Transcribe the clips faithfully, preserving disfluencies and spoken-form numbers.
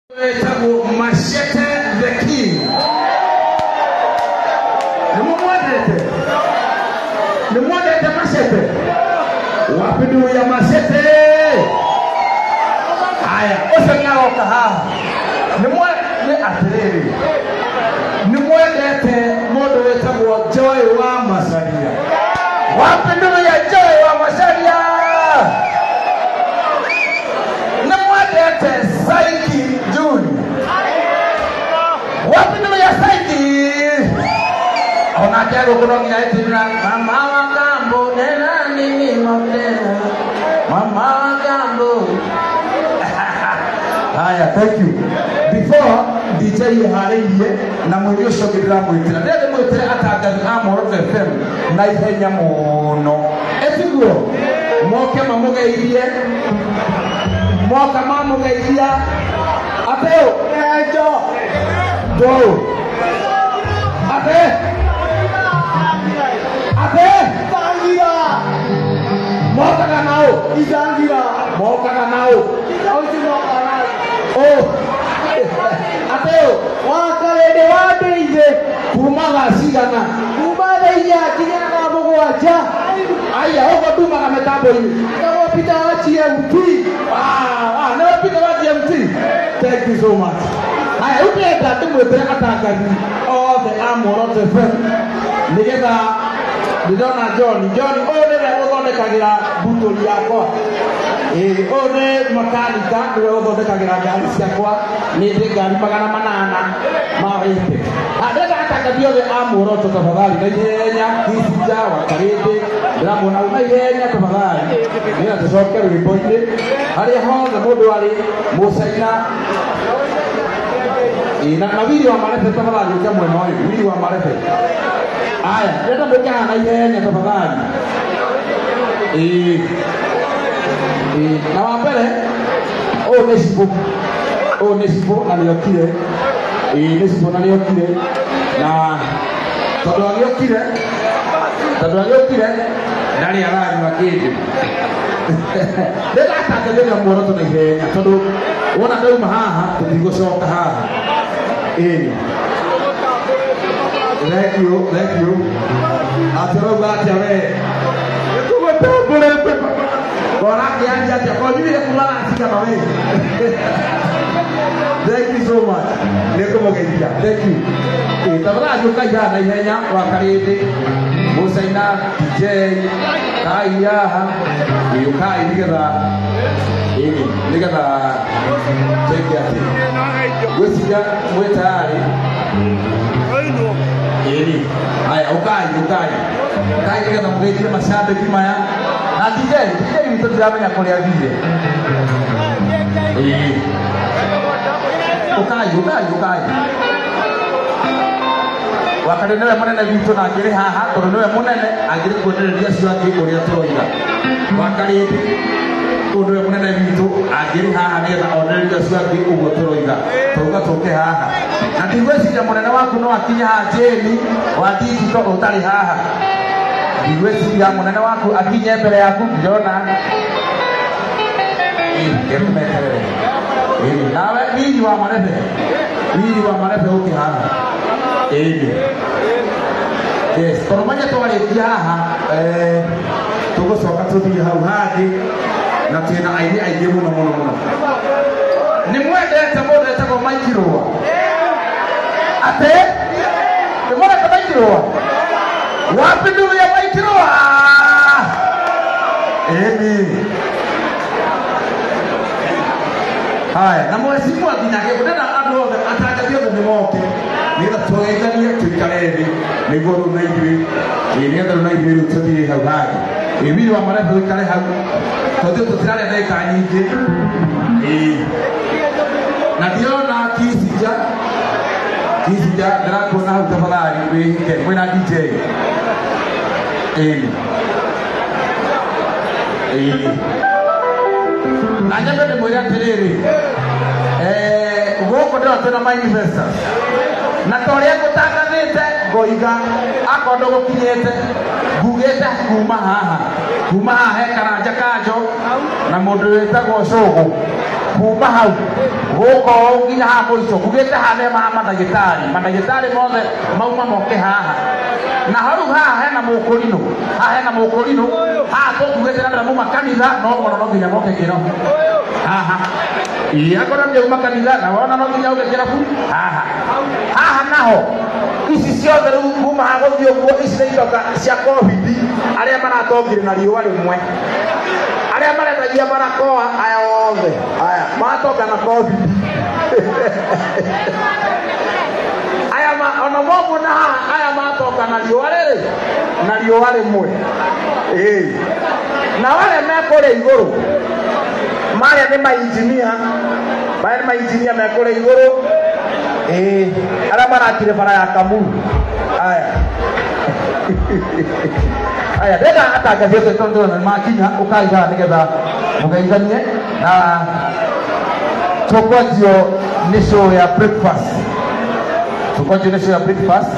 Machete the King. The Mwadete. The Mwadete Machete. Wapidu ya Machete. Aya, osanya okaha. The Mwadete atlere. The Mwadete modo etago Joy wa Masalia. Wapidu ya Joy wa Masalia. The Mwadete Saiki June. Wapidu ya Saiki. Ona jago kurongi na itina mama wa kambo nena nini mapena mama wa kambo. Haya, thank you. Before D J Hareiye na mwenye shogirira mwitira ndende mwitira atagazi Amoro F M na ihenya muno etiguo moke mamugeirie moka mamugeiria ateo ejo do ate ate tangira moka kanao izangira moka kanao oh ateo wakalede wabeije kumaga sigana kumale ya kijana bogwaja aya ogo duma na metambo hii kama pita wa G M T ah ah na pita wa G M T. Thank you so much. Aya ukienda tumwetera atangani all the Amoro F M nigeza ndona John John one na uthondekagira buturi yakwa eh one makanika ndio uthondekagira ngari ciakwa ni ngari magana manana ma ipe adega atangabio the Amoro tafadhali na yenya kisija wakarete ndamona una yenya tafadhali nina tucoke rwimbo-ini haria hothe mundu ari musaina ina na video wa marefe tafadhali ukia mwena oyu video wa marefe aya ndenda mbekana na ihenya tafadhali eh eh na wapele o nesipo o nesipo na niokire eh nesipo na niokire na todo niokire todo niokire ndani ya rani wa kidi ndenda atakaje Amoro to na ihenya todo wona ndau mahaha tutigũcoka haha eh thank you thank you atero batia we tuwe tobole pepa kora kianja cha kwa nini kulala asika na we thank you so much leko mogeria thank you eh tabara joka jana ihenya wakarete musaina D J kaiyaha yukai nigetha eh nigetha take care wesija mwetari Eli, aya ukai ukai, ukai kita mungkin kita masih ada di mana? Nanti jadi, jadi itu siapa yang kuliah dia? Eli, ukai ukai ukai. Waktu itu mana nabi itu nak kiri haha, kalau itu mana ni, akhirnya kuda dia sudah di kuliah tu juga. Waktu itu kuda mana nabi itu, akhirnya haha ni ada order dia sudah di kuliah tu juga. Tuka tuke haha. Nanti gue sih jamuran awak kuno akinya ajeni, wati itu utari haha. Gue sih jamuran awak akinya pere aku jona. Ini kita meter. Ini, nawe ini juga mana deh? Ini juga mana deh oke haha. Ini. Yes, kalau macam tu ada haha, eh, tu gue suka tu dia haha di, nanti nak ini ini mana mana mana. Ni muat deh, semua deh semua main kiro. Ate, kemana ke Maikiro? Wapi dulu ya Maikiro? Ah, ini. Hai, namun semua dinyaga, benar tak ada antara dia dan demoke. Ni tak tahu itu dia cerita ini. Ni guru naikiri, ini ada naikiri tu di Hawaii. Ini dua mana tu kali Hawaii. Tadi tu tidak ada kain je. Eh, nanti orang kisi je. Kisi je, derang kona utafadhali, wewe mwana D J. Eh. Eh. Nanya bende moja tereri. Eh, ugo ndio tena manifesta. Na toria kutangathite goiga akondo gukinyete gugete kuma haha kuma haha karanja kanjo na mundu wetagwo Cogo kuma hau goko nginya ha muico kugite hane ma mandagitari mandagitari mothe mauma moke haha na haru haha hena mukurino haha hena mukurino ha tugite na mu makanitha no ngono no nginya moke kiro haha iya kona mje makanitha na wana no nginya uke kira fu haha haha naho isi ciothe riu kuma ha guthio guo isi nitoka cia covid aria maratongire na riua rimwe aria maretagia barakoa aya othe aya matoka na covid aya ma ona momo na aya matoka na riua riri na riua rimwe eh na wale mekore iguru mare ni mainjinia mare mainjinia mekore iguru eh ara marakire bara ya Kamuru aya aya dega atangazia tonto na makinya ukaiga nigetha mugeithanie na tukonjio ni show ya breakfast tukonjio ni show ya breakfast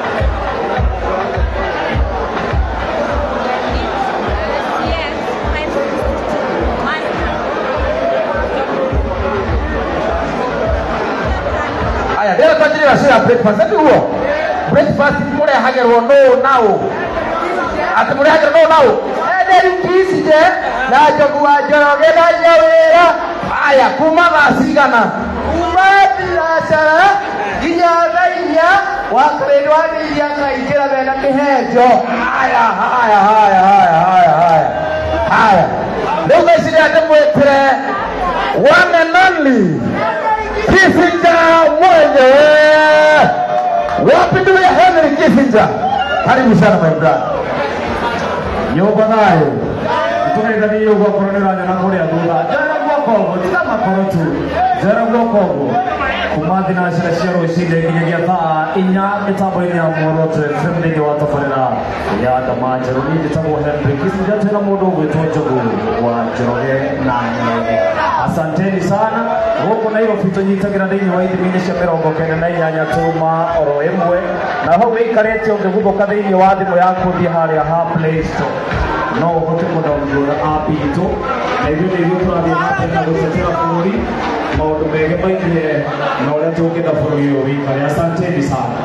aya dega tukonjio ni show ya breakfast ati huo breakfast mure hagerwo no nao ati mure hagerwo no nao ede ukisije na jogu wa Njoroge na Nyawira aya kuma basigana kuma biashara ginya gainya wakrendwa ni ya kaikira bena kihejo aya aya aya aya aya aya aya leo sisi ate mwetire one and only Kissinger mwenyewe wapi ndio ya Henry Kissinger karibu sana my brother yoba nayo tunaenda ni yoba koronera na kore ya duga jana kwa kongo kama korotu jana kwa kongo kumathi na shira shiro shinde kinyagia ta inya mitambo ile ya moroto fembe wa tafarira ya damaje rudi mitambo Henry Kissinger tena modo wetu jogo wa Njoroge na asanteni sana huko na hiyo fito nyitagira ndini wa idhinisha mirongo kenda na inyanya tuma oro emwe na ho wikarete ungeguboka thini wa thimu yaku thi haria ha Play Store no uhote kudownload app itu na hivyo ndivyo tunaviona na gutetera bũrũri maũndũ mege maingĩ na ũrĩa tũngĩenda bũrũri ũyũ wĩikare asanteni sana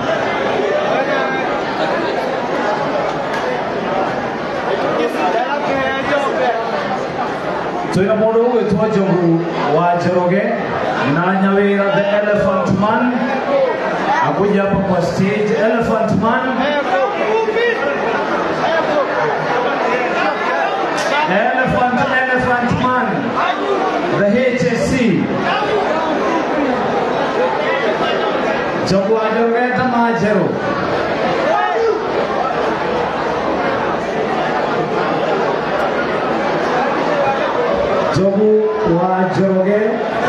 Tuina mũndũ ũgwĩtwo Njogu wa Njoroge na Nyawira the Elephant Man akuja hapa kwa stage. Elephant Man Elephant Elephant Man the H S C Njogu wa Njoroge ta Majero Njogu wa Njoroge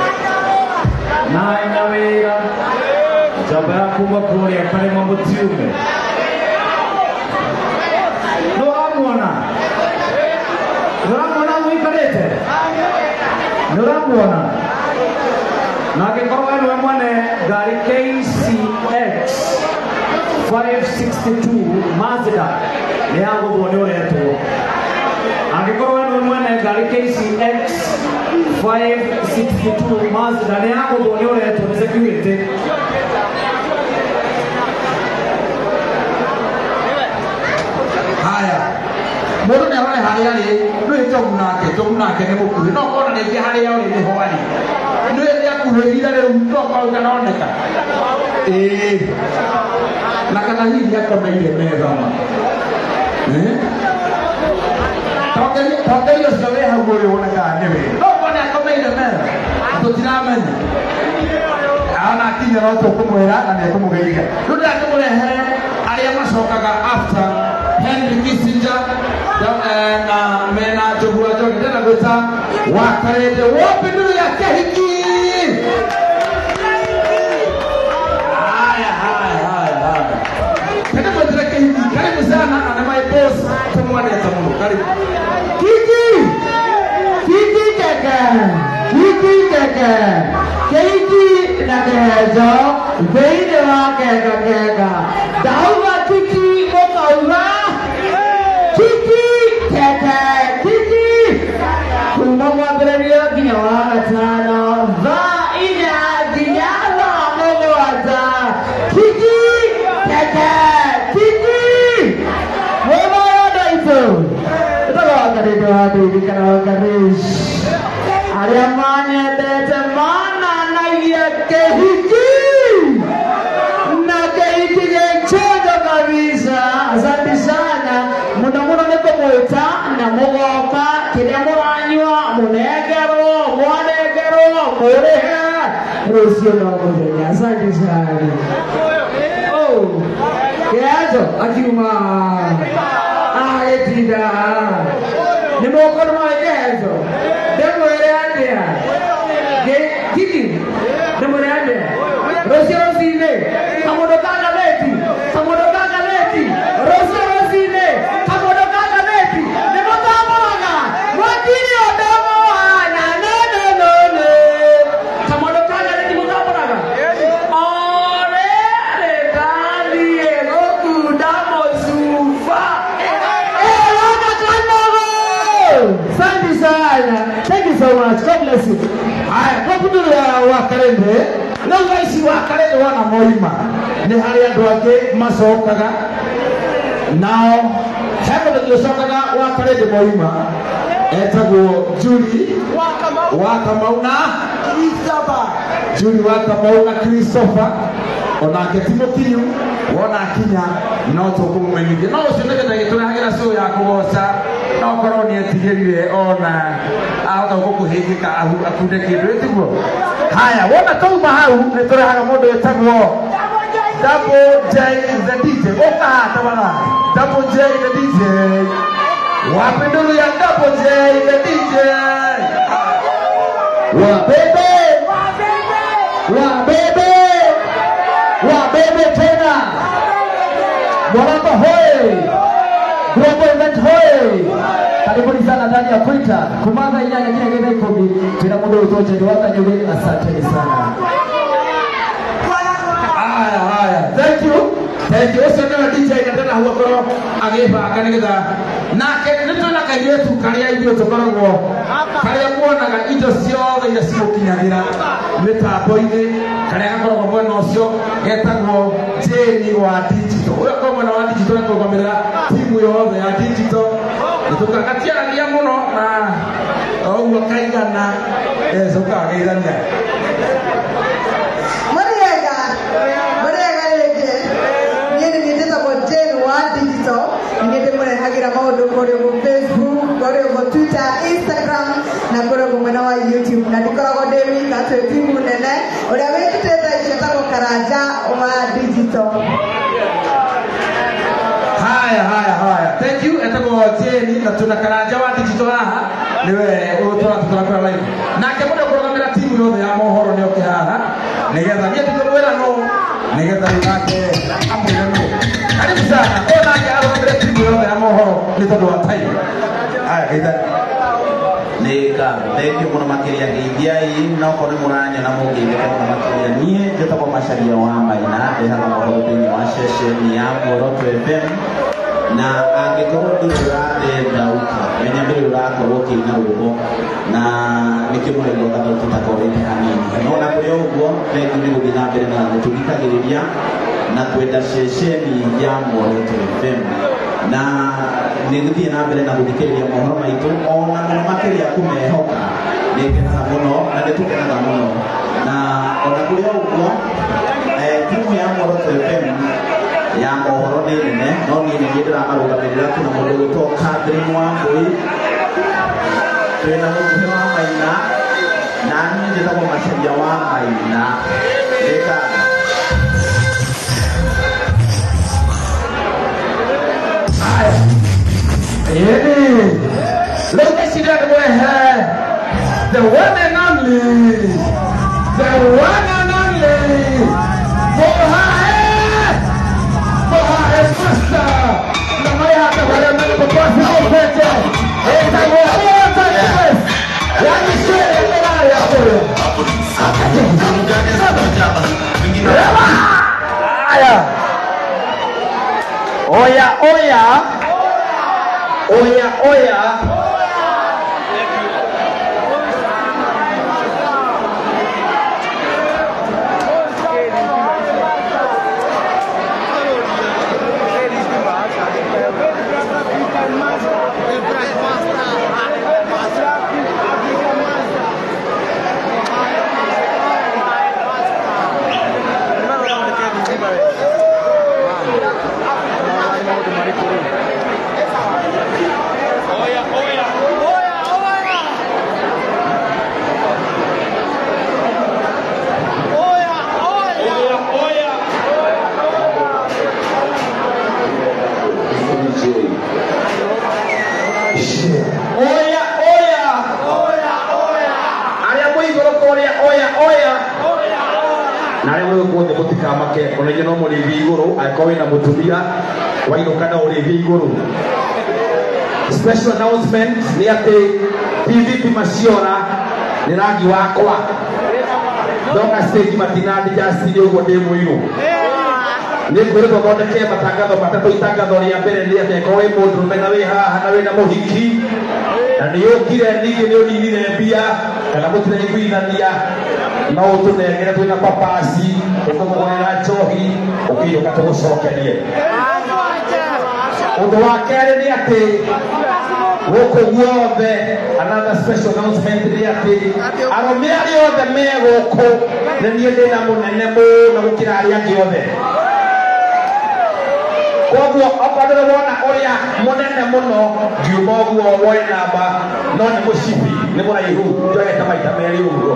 na Nyawira jaba ya kuma kuria Karema Mutiume no amona no amona wikarete no amona na kikorwa ni mwane gari K C X five sixty-two Mazda ni hago bone oreto akikorwa ni mwane gari K C X five sixty-two Mazda ni hago bone oreto ni security haya mundu ni arore haria ri no Njogu nake Njogu nake ni mukuhi no kona ni haria yao ni hoari no ri akuhirira ri mtu kwa kanaoneka eh na kana hivi yako na ile meza eh tokeni tokeni usiwe haguri unakaa niwe no kona kama ile meza tutiramenye ana kinya no tukumwira na ni kumugeiga ndu akumrehe aria macokaga after Henry Kissinger na mena Njogu wa Njoroge tena gwita wakarete wapi ndio ya kehiki haya haya haya haya kana mwadira kehiki karibu sana na my boss tumwane tamu karibu kiki kiki kaka kiki kaka kiki na kezo veide wa kaka kaka dauba kiki kokauva kiki kaka kiki kumamwagiria ginya wa gatano baby Karawakarish. Ariamane dete mana na ya kehiki. Na kehiki yenchoja kabisa. Asante sana. Muna muna niko mwita na mwoka. Kile mwanywa munegero. Mwanegero. Mureha. Rusio na mwanya. Asante sana. Oh. Keazo. Akiuma. Ah, etida. Ni mwokono mwa keazo. Demo ereandea. Ge, kiki. Demo ereandea. Rusio rosine. Kamodo kaka leti. Kamodo kaka leti. Rusio rosine. Kamodo kaka leti. Demo tamoga. Mwakini odamo ana. No, no, no, no. Kamodo kaka leti mutamoga. Ore, re, kandi, egoku, damo, sufa. Asante sana. Thank you so much. God bless you. Haya, kwa kuduru ya Wakarende, na waisi Wakarende wana moima. Ni hali ya duake masokaga. Nao, heko na kiosokaga Wakarende moima. Etago Julie Wakamau na Christopher. Julie Wakamau na Christopher. Onake Timothiu wona kinya no tukumumenya no usinege ndagitore hagira so ya kugoca no koroni etigirire ona ahota gukuhingika ahu akunde kindu etiguo. Haya wona tauma hau nitore haga mundu etagwo Double J the D J oka tabana Double J the D J wapendulu ya Double J the D J wa bebe wa bebe wa bebe tena Mwanapa hoi Global Event hoi karibuni sana ndani ya Kuita kumanga inyanya kile kile ikobi tena mundo utoche ndio waka nyuge. Asante sana. Haya haya, thank you thank you. Sasa ndio D J nataka huwa koro ageba akanigeza nake nitona kayetu karia ibyo tokoragwo karia kuonaga indo ciothe ira cimukinyagira mitambo-ini karia gakoragwo mwena ucio getagwo Jeni wa digital. Uyo kwa mwena wa digital natugomerera timu yothe ya digital nitukagatiaragia muno na oguo kaigana ecokageithania Mariega Mariega rege niĩ nĩnyitĩtagwo Jane wa digital. Nĩnyĩte mũrehagira maũndũ kũrĩ ũguo Facebook, kũrĩ ũguo Twitter, Instagram na kũrĩ ũguo mwena wa YouTube. Na ndikoragwo ndĩ wika, twĩ timu nene ũrĩa wĩkĩtĩte ciĩtagwo Karanja wa digital. Haya haya haya, thank you. Etagwo Jeni na tuna Karanja wa digital haha niwe utora tutakora live nake mundu kurogamira timu yothe ya mohoro ni oke haha nigetha nie tukwira no nigetha nake amwire no karibu sana ona ke arogamira timu yothe ya mohoro ni tondu wa time. Haya geitha Neka, thank you muno makiria ngeithiai no kone muranya na mungeithia muno makiria nie njitagwo Macharia wa Maina ndehaga mohoro thiini wa session ya Muoroto F M na angikorwo ndurarenda uka menya mbere urakorwo kina rugo na nikimurego gathauti takorete hanini no na kuri uguo thengi ni guthii na mbere na guthikagiriria na kwenda session ya Muoroto F M na niguthii na mbere na guthikiriria mohoro maitu ona muno makiria kumehoka nikenaga muno na nitukenaga muno na ona kuri uguo timu ya Muoroto F M ya mohoro ni nene no ni ni ndiramarũgamĩrĩra tuna mũndũ gwĩtwo Catherine Wambui twĩna mũkuhĩ wa Maina na niĩ njĩtagwo Macharia wa Maina ĩka Eni look at you that way here, the one and only, the one and only Mohamed Mohamed Master na maya hata wale mbele popote popote ita wote yani shehe mbele hapo aya oya oya oya oya Onye no muri vigoro akowe na mutumia waino kana uri vigoro. Special announcement ni ati P V P Maciora ni rangi wakwa donga stage matinadi jasiri ugo demo ino ni ngore to konde ke matangatho matatu itangatho ria mbere ni ati kowe mundu mena we haha na we na muhiki na ni yokire nigi ni uninire mbia kana mutire iguithania no tunengere twina papasi tukumugurira njohi ukiyoka tugucokerie undu wa kere ni ati guku guothe another special announcement ni ati arome aria othe me guku ni nie ndina munene muno gukira aria angi othe koguo okorwo wona uria munene muno ngiuma guo woi namba no ni mucibi ni muraihu njoete maita meri uguo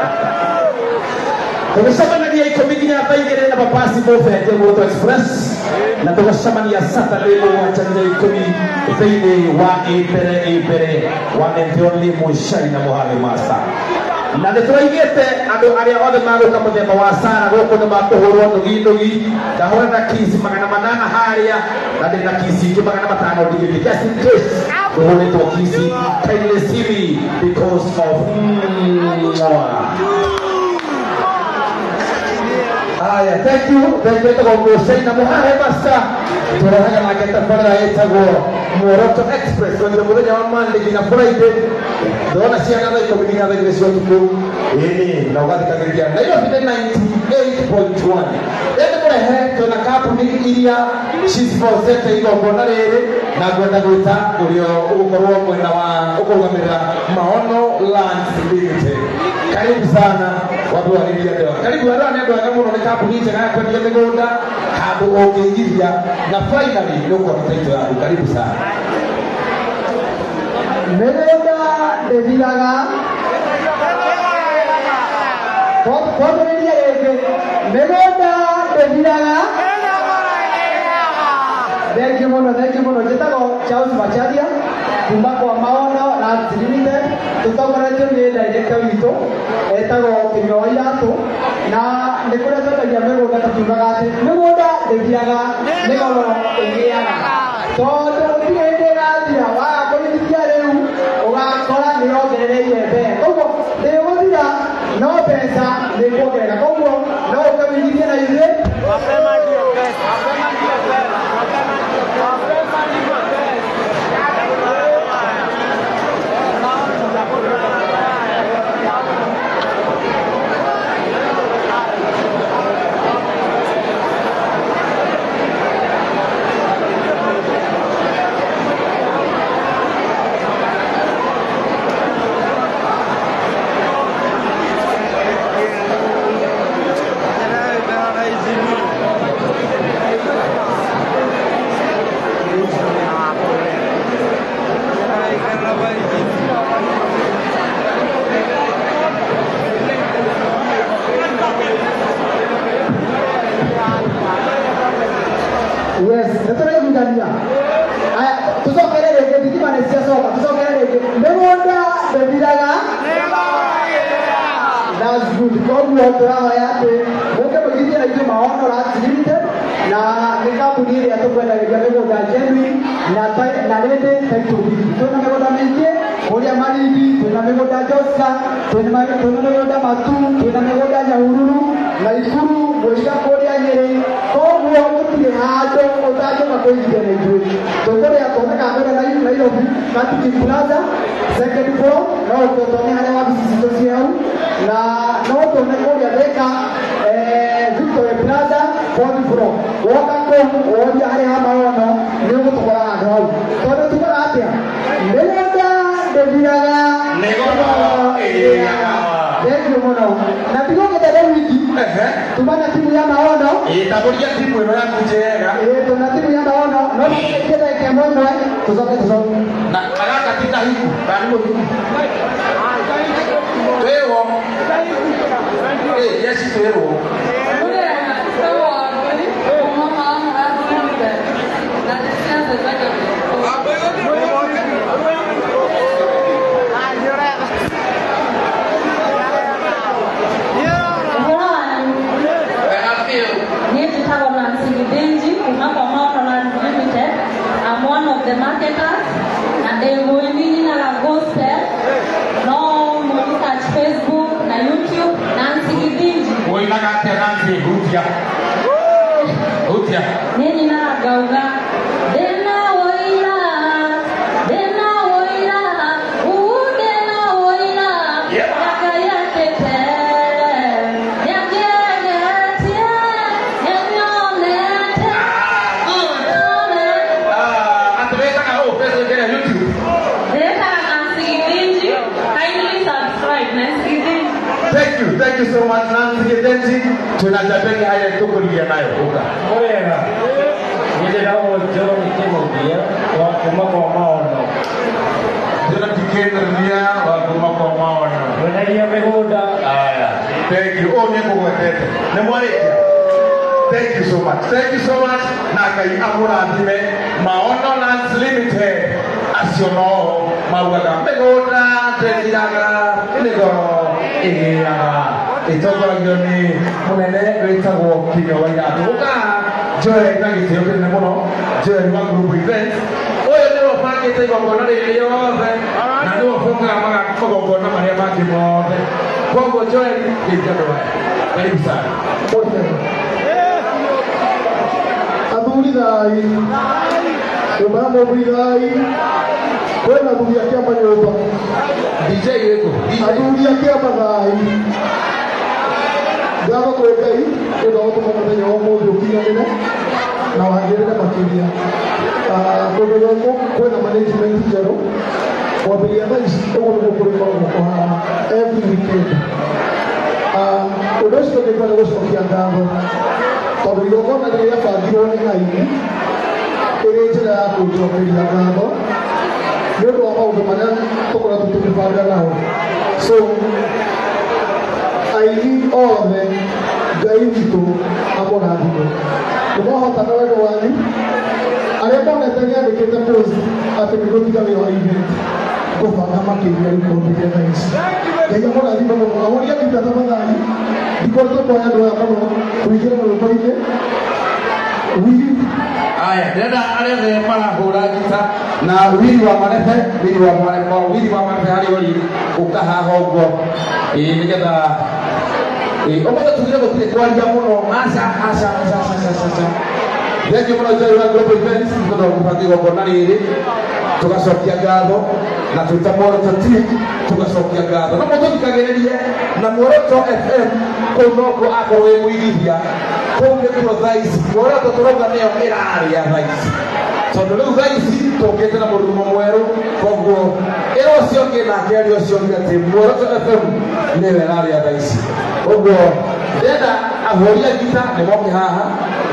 tugucemanagia ikumi nginya thaa igĩrĩ na papasi Movement Moto Express na tugucemania Saturday mũgwanja ikumi thĩinĩ wa Ĩmbere Ĩmbere wa Meteoni Mũichari na Mũhale Masa na nĩtũraigĩte andũ arĩa othe magũka mũthemba wa Sara gũkũ nĩ makũhũrwo ndugi ndugi ndahũra na kisi magana manana harĩa na ndĩ na kisi ingĩ magana matano ndigiri just in case tũhũrĩtwo kisi kindly see me because of Aya, thank you. Thank you to Hussein na Muhale Masa. Tunahaga na kita para itago Moroto Express. When the Muda Yaman ligina Friday. Dona siya na ito bigyan natin ng resort ko. Ini, nawag ka ganyan. Na yun, ninety-eight point one. Ito mo na he, to nakapo ni Iria, she's for set ay ito ko na rin. Nagwanda-gwita, ulio ukoro mo na wa ukogamira Maono Land Limited. Karibu sana watu wa Iria dewa. Karibu wala nendo kama unaonekana kunita na kwa ndio ngoda hapo ongeingia na finally ndio kwa mtaito yako. Karibu sana. Megoda Devilaga. Kwa kwa ndio yeye. Megoda Devilaga. Thank you mono, thank you mono. Jetako Charles Macharia kumba kwa Maono Land Limited. Tutakoretwo ni director witũ etagwo Kĩnyua Wairatu na nĩ kũrĩa twetagia mĩgũnda tukiugaga atĩ mĩgũnda ndĩthiaga nĩ goro ĩgĩaga tondũ gũtirĩ hĩndĩ ĩgathira waga kũrĩithia rĩu ũgakora nĩ yongerereire mbere koguo ndĩgũthira no mbeca nĩ kuongerera koguo no ũkawĩigithie na ithuĩ itaburia timu ino yaku njega Eh, tuna timu ya maono. No kita kemo mwe. Tuzoke tuzoke. na magaka tika hiku karibu hiku twewo eh yesi twewo I'm one of the marketers, and they will be in a gospel. No, Monica Facebook, na YouTube, Nancy Gidinji. Oi nagate Nancy Hutia. Hutia. Nini na gauga. Dena woila, dena woila, u dena woila. Yaka ya tete, yake yake, yanyone te. Ah, ataweka na oh pesa kwenye YouTube. Deta Nancy Gidinji, kindly subscribe Nancy Gidinji. Thank you, thank you so much Nancy Gidinji. Tunajabeni haya tukulia nayo uka. Oiga, nile dawo John Kimodia wa kuma kwa maono. Tuna tikenia wa kuma kwa maono. Wanaia mehoda. Aya, thank you. Oh, nieko kwetete. Nemwalikia. Thank you so much. Thank you so much. Nakai amura dime maono Lands Limited. Asiono mauga megoda tekiraga nego igiaga itogoragio ni munene witagwo Kinya Wairatu uka Joel na gitio kinene muno Joel wa group event oyo ni wabangite igongona riri yothe na ni wafunga magogona maria mangi mothe koguo Joel gitio waya karibu sana Athuri thai. Umamo bridai. Kwena athuri akia manyumba. D J weko Athuri akia mathai. Ngaba kwa Ngai, ndio watu kwa muthenya wa mũthĩ ũkinyanĩre na wagĩrĩre makĩria. Ah, kũndũ gũkũ kwĩna management njerũ. Kwambĩrĩria thaa ici ũguo nĩguo kũrĩkoragwo kũhana every weekend. Ah, ũndũ ũcio ũngĩkwa nĩ gũcokia ngatho tondũ igongona rĩrĩa bangirwo nĩ Ngai ĩrĩ njĩra ya kũnjokeria ngatho nĩ ũndũ wa maũndũ marĩa tũkoretwo tũkĩbanga nao. So aini othe Ngai witũ amũrathime. Nĩmwahota na wendo wanyu arĩa monete nĩandĩkĩte post atĩ nĩgũtiga wĩra wa event kũbanga makĩria rĩkondĩria thaa ici. Ngai amũrathime mũno. Ahoria gita tafadhali ndikoretwo kwoya andũ aya mũno kũingĩra rwĩmbo-inĩ. Wili aya ndenda arĩa othe marahũra gita na wili wa marefe wili wa marefe wili wa marefe harĩ ori ũkahaha ũguo ĩĩ nĩgetha ũmũthĩ tugire gũtirĩ kwaria mũno aca aca aca aca aca thank you mũno Joel wa Global Events nĩtondũ gũbanga igongona rĩrĩ tugacokia ngatho na twĩta Muoroto team tugacokia ngatho no mũtũthikagĩrĩrie na Muoroto F M kũu nokuo akorwo wĩ mũigithia kũu nĩkuo thaa ici Muoroto tũrauga nĩyo ĩrarĩa thaa ici tondũ rĩu thaa ici tũkĩte na mũrurumo mwerũ koguo ĩra ũcio ũngĩ nake arĩa ũcio ũngĩ atĩ Muoroto F M nĩyo ĩrarĩa thaa ici koguo ndenda ahoria gita nĩmoke haha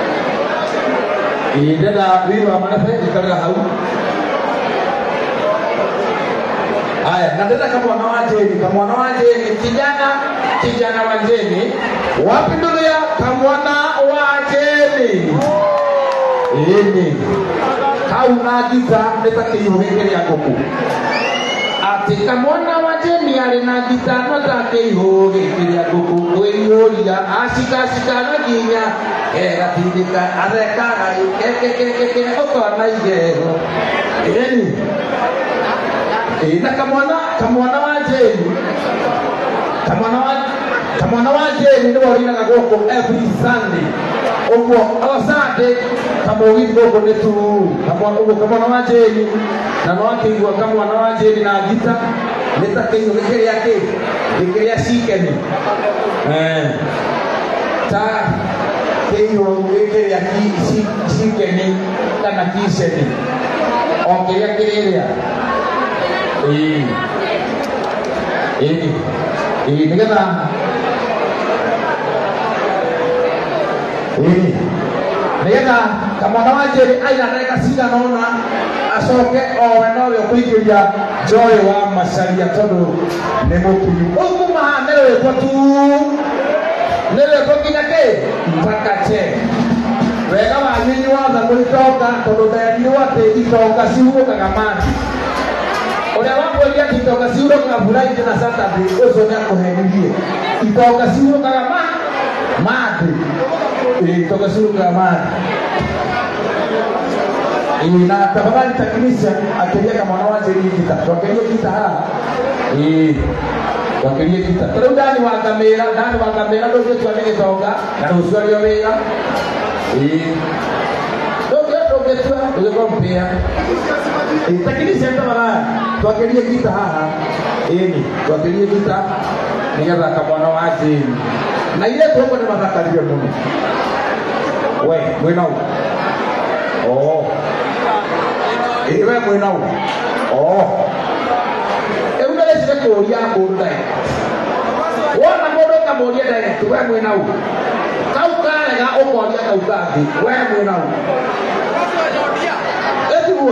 ĩĩ ndenda wili wa marefe ĩkarĩra hau. Haya, na ndenda kamwana wa Jeni, kamwana wa Jeni, kijana, kijana wa Jeni. Wapi ndugu ya kamwana wa Jeni? Ini. Kauna gita ndeta kĩihũgĩke rĩa ngũkũ. Atĩ kamwana wa Jeni arĩ na gita no ta kĩihũgĩke rĩa ngũkũ. Kwĩihũria acikacika na nginya egatindĩka athekaga kekekekeke ũkona igero. Ini. Ina kamwana kamwana wa Jeni kamwana wa kamwana wa Jeni ndio walinaga goko every Sunday ogo o Sunday kama wimbo goko netu kamwana ogo kamwana wa Jeni na no akigwa kamwana wa Jeni na gita neta kinyo gikiri yake gikiri ya shikeni eh ta kinyo gikiri ya ki shikeni kana kisheni okay yakiriria eh eh eh nĩgetha Eh. Nigetha kamwana wa Njeri aina ndeka cigana ona acoke owe nowe kũingĩria Joy wa Macharia tondũ nĩ mũkinyu. Ũkuma nĩ rwĩmbo tu, nĩ rwĩmbo nginya kĩ mpakache. Wega wanyu inyuothe mũitonga tondũ nderirwo atĩ itonga ciurũkaga Mandi. Ũrĩa wakwĩria atĩ itonga ciurũkaga Friday na Saturday ũcio nĩakũhenirie. Itonga ciurũkaga Mandi. Itonga ciurũkaga Mandi. Na tafadhali taknisha akilia kama mwana Njeri kita. Tuangalie kita hala. Eh. Tuangalie kita. Kalau ndani wa kamera, ndani wa kamera ndio tuangalie tonga na uswali wa wega. Eh. Ndio ndio ndio ndio kompea. Eh, taknisha tafadhali. Tuangalie kita hala. Eh, tuangalie kita. Nigetha kama mwana wa Njeri. Na ile tongo ni mathakaria muno. We, mwena u. Oh. Ewe mwena u. Oh. Ewe ndale sile kuoria mundu dai. Wana mundu kamuoria dai, we mwena u. Kau karega ukoria kau kangi, we mwena u. Eti uo.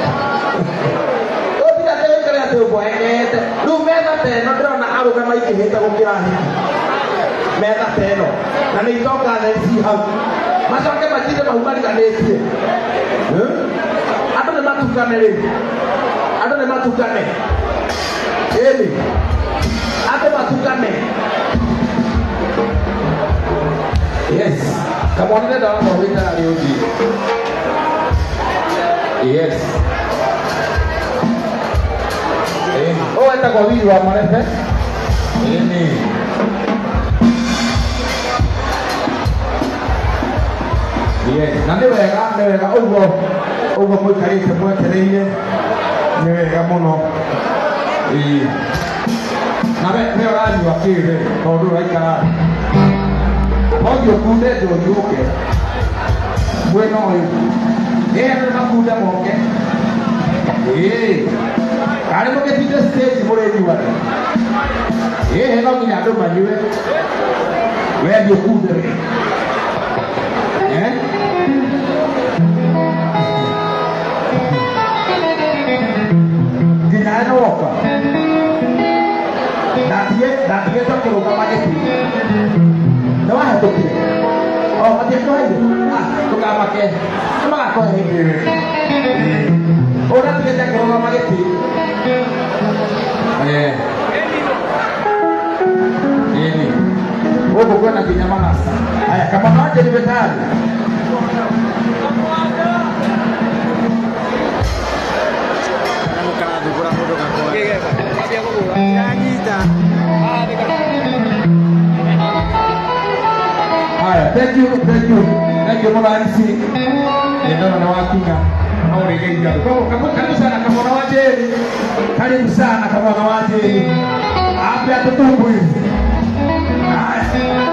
Oti ate kare ate uboengete. Lu mega teno ndona arume maikihita gukira hivi. Mega teno. Na ni toka na si hau. Macoke matire mahumarikanĩtie. Andũ nĩ matukane rĩu. Andũ nĩ matukane. Ĩni. Andũ matukane. Yes. Kamwana nĩ ndawa kwĩta arĩ ũthi. Yes. Ĩni. Ũũ etagwo Wili wa Marebe. Ĩni. Yes, na nĩ wega nĩ wega ũguo ũguo mũikarĩte mwetereire nĩ wega mũno. Ĩĩ. Na we nĩ ũranyua kĩrĩ tondũ ũraikara ũthiĩ ũkunde ndũthiũke mwena ũyũ. Ĩĩ andũ makunde moke. Ĩĩ. Karĩ mũgĩtinde stage mũrĩnyuane. Ĩĩ no nginya andũ manyue. We thiĩ ũkunde we. Eh? Ginaeno woka. Datie, datie to kuruka mageti. No wa hato kile. Oh, atie ko hivi. Ah, tukama ke. Kama ko hivi. Ora tie to kuruka mageti. Eh. Ini. Wogo kwenda kinyama nasa. Haya kama maji ni betali. Haya, thank you, thank you. Thank you mwana M C. Ndio na wakinga. Au regeja. Kwa karibu sana kama mwana wa Njeri. Karibu sana kama mwana wa Njeri. Hapa tutumbu hivi. Haya.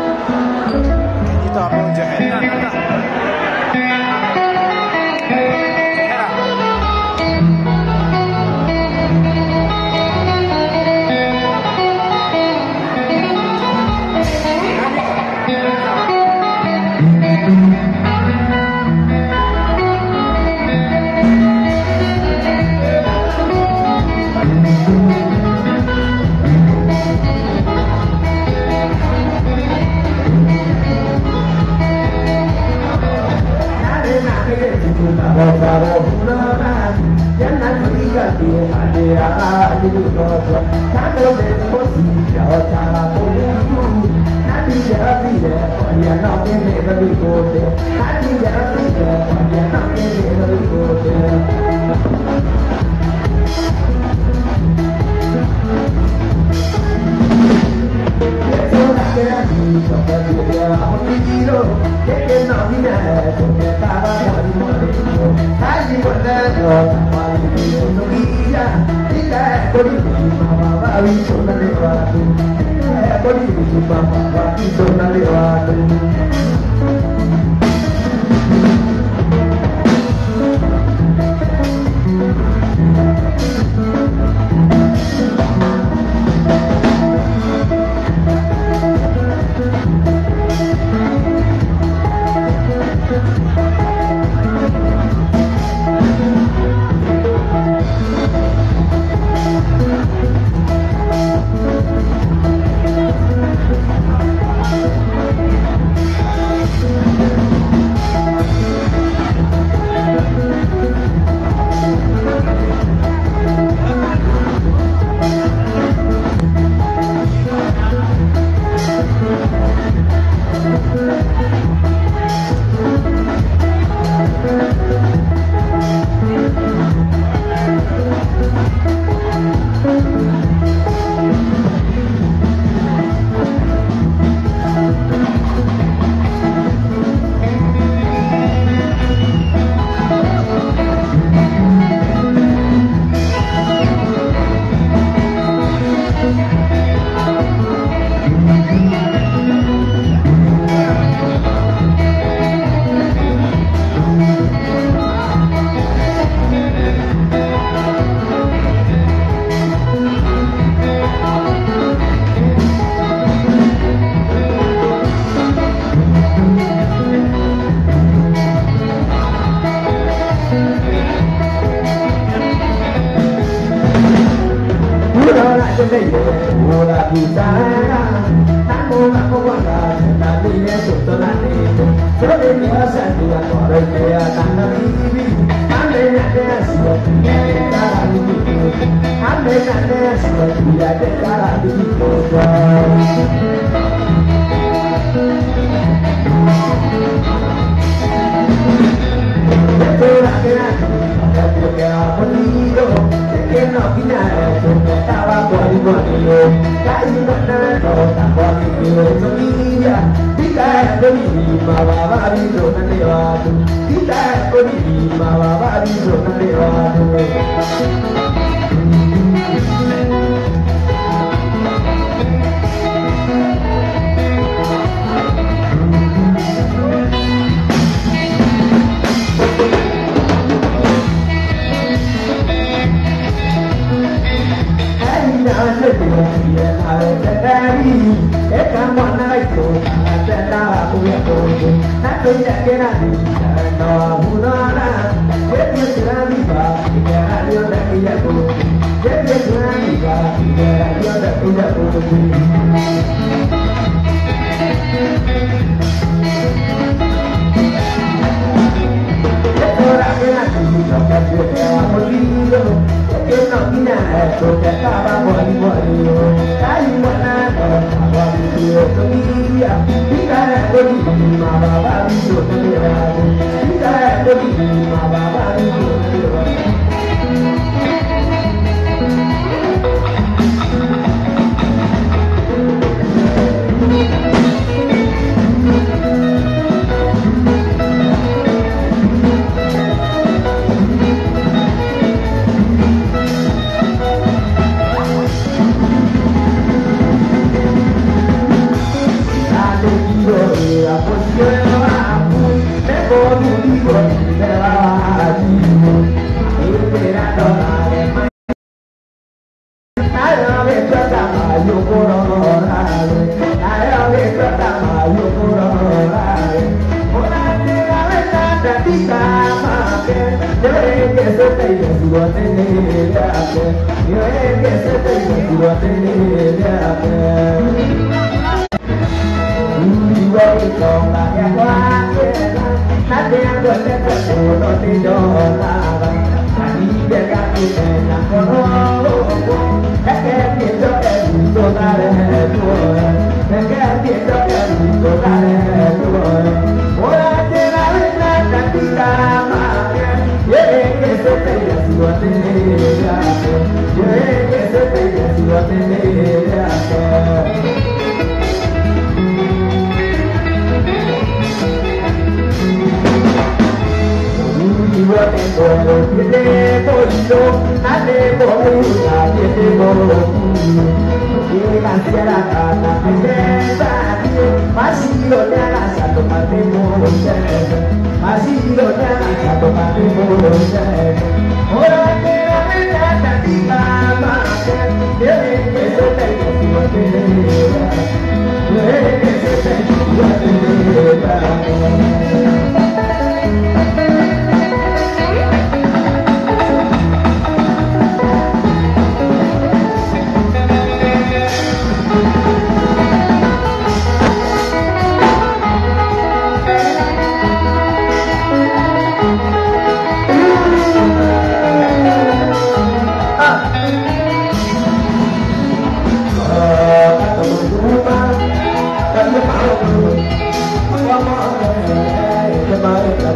Thank you.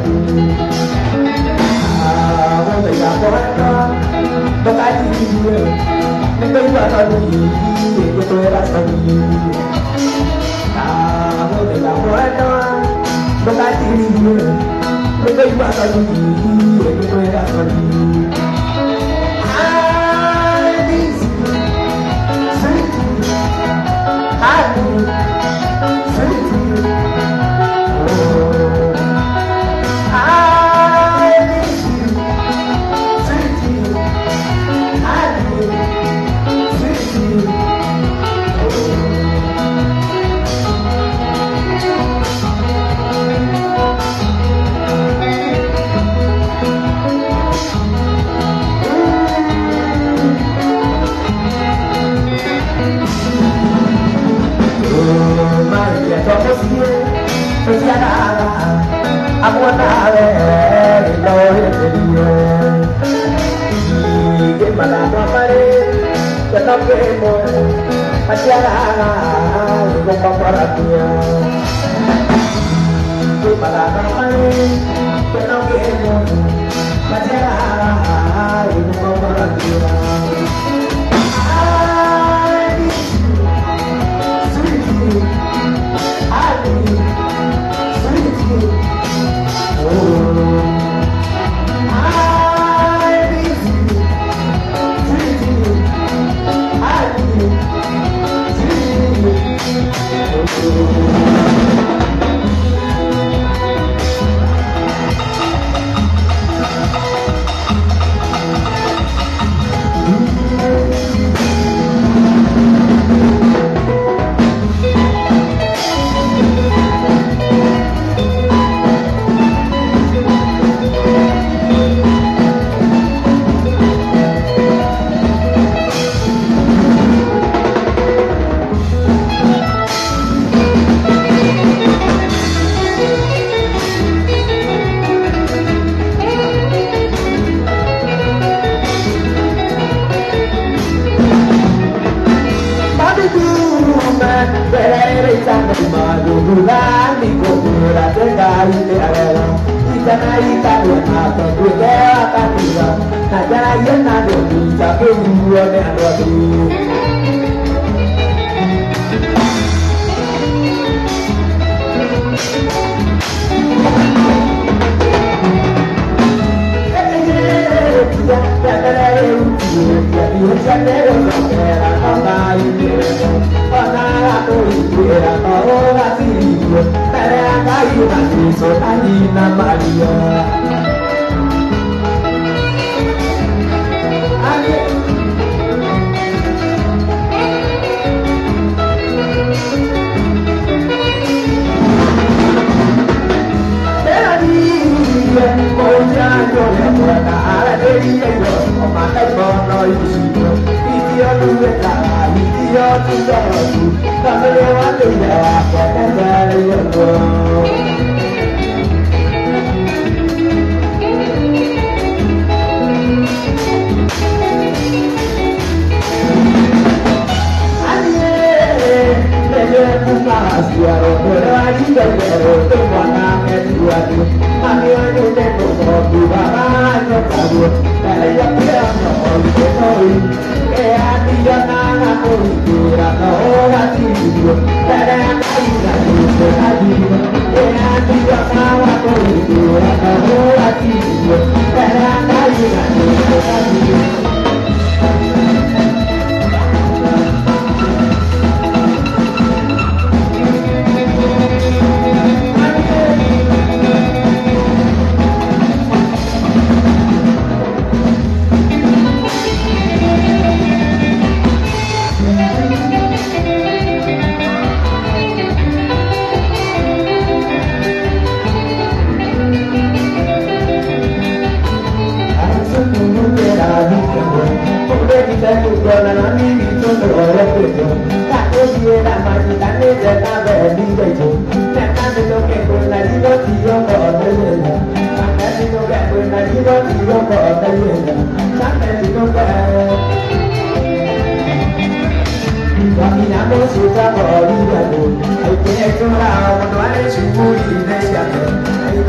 Ai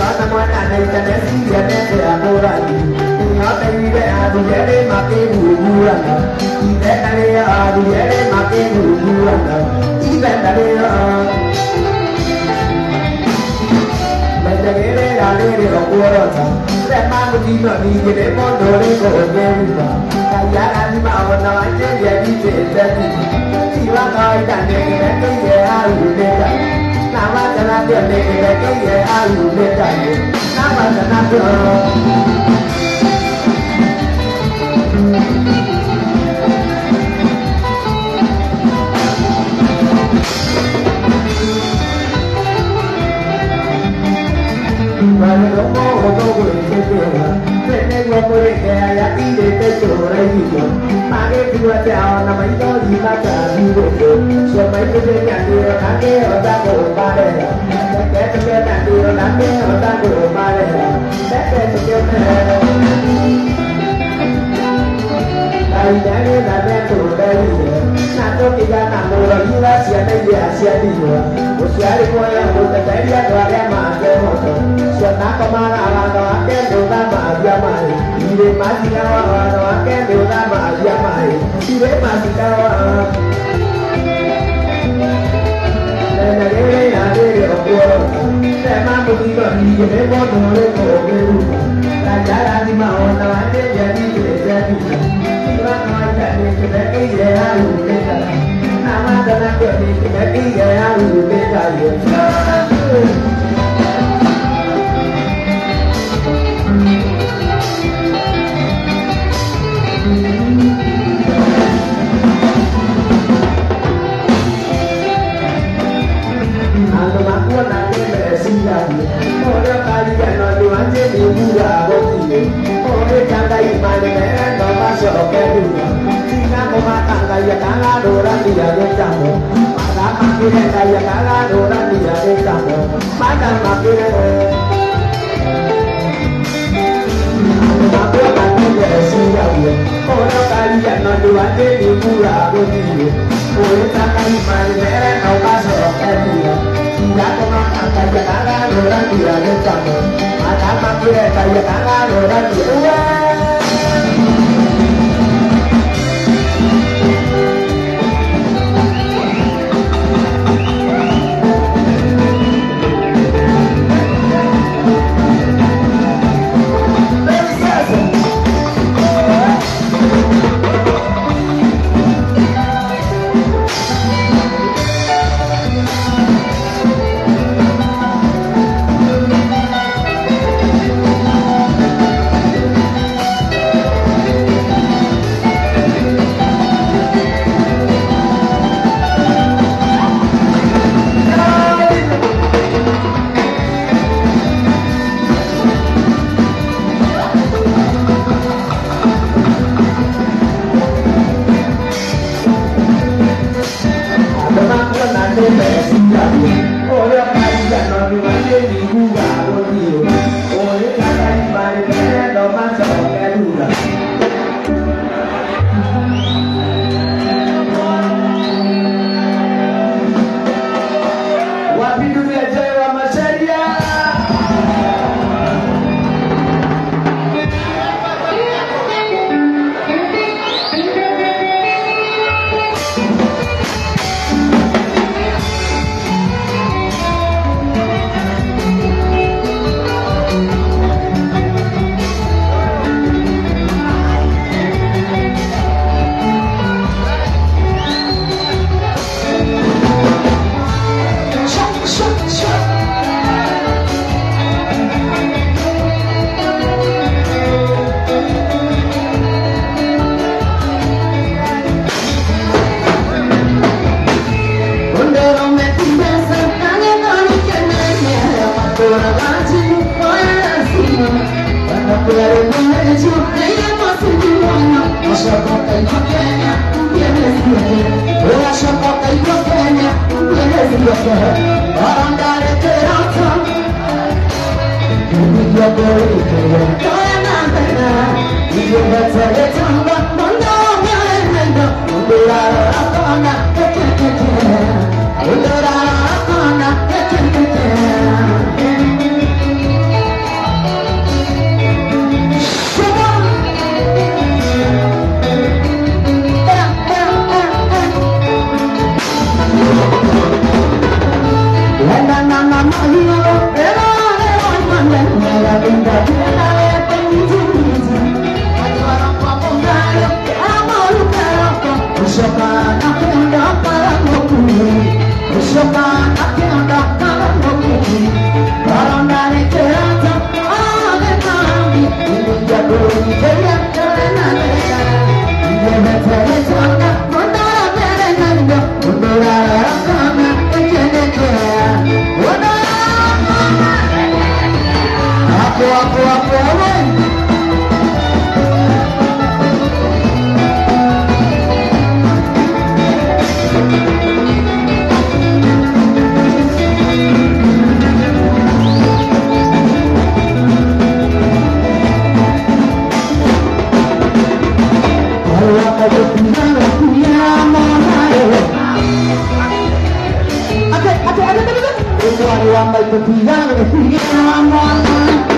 Wana mwana na itanesi ya nese adorani Nyota ibe adu yere make gugurana Ibe nare adu yere make gugurana Ibe nare Mendagere alere rokuorota Rema mutino nigere mondore kogerima Kayara ni maona wanje ya nite tati Iwa kawaida negere keye aluleta Nama tanapyo negere keye aluleta Nama tanapyo Vale, no puedo todo el que quiera. Tengo por el que haya pide te llora y yo. Pague tu ateo, no me doy mata vivo. So me pide que quiero la que otra por madera. Que te que quiero la que otra por madera. Que te que Ay, dale, dale tu bella. Nato que ya namoro y la sia de ya sia dio. O sea, le voy a botar de ya no haré más que otro. Suena como la no a que no da más ya más. Y de más y no a que no da más ya más. Y de más y no a la guerra ya de ocurre. Se mando y lo ni de modo de comer. La cara ni más ona va de ya ni de ya ni. Nama dana kuni kini gaya ule kayu. Anu aku nanti bersiap. Orang kali yang orang jadi budak boti. Orang jangan iman dengan nama sokeru. Matang kaya kala orang dia decamu, matang makin kaya kala orang dia decamu, matang makin. Aku makin bersiap, orang kaya nonduan jadi pura bodi, orang takkan main kau pasok dia, tidak kau matang kaya kala orang dia decamu, matang makin kaya kala orang dia. hapo hapo hapo. Wamba ikupigana kupigana mwana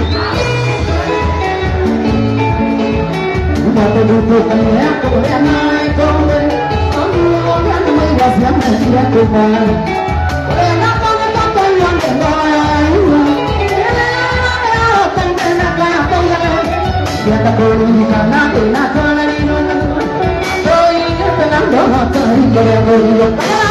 Umato duto kanya yako ya naiko Amu wangana maiwasi ya masi ya kumana Oya napanga kata yonde mbaya Ele ya ya tante na kaya konga Yata kori kanate na kona nino Toi ngepenando hata hikore ngori yokaya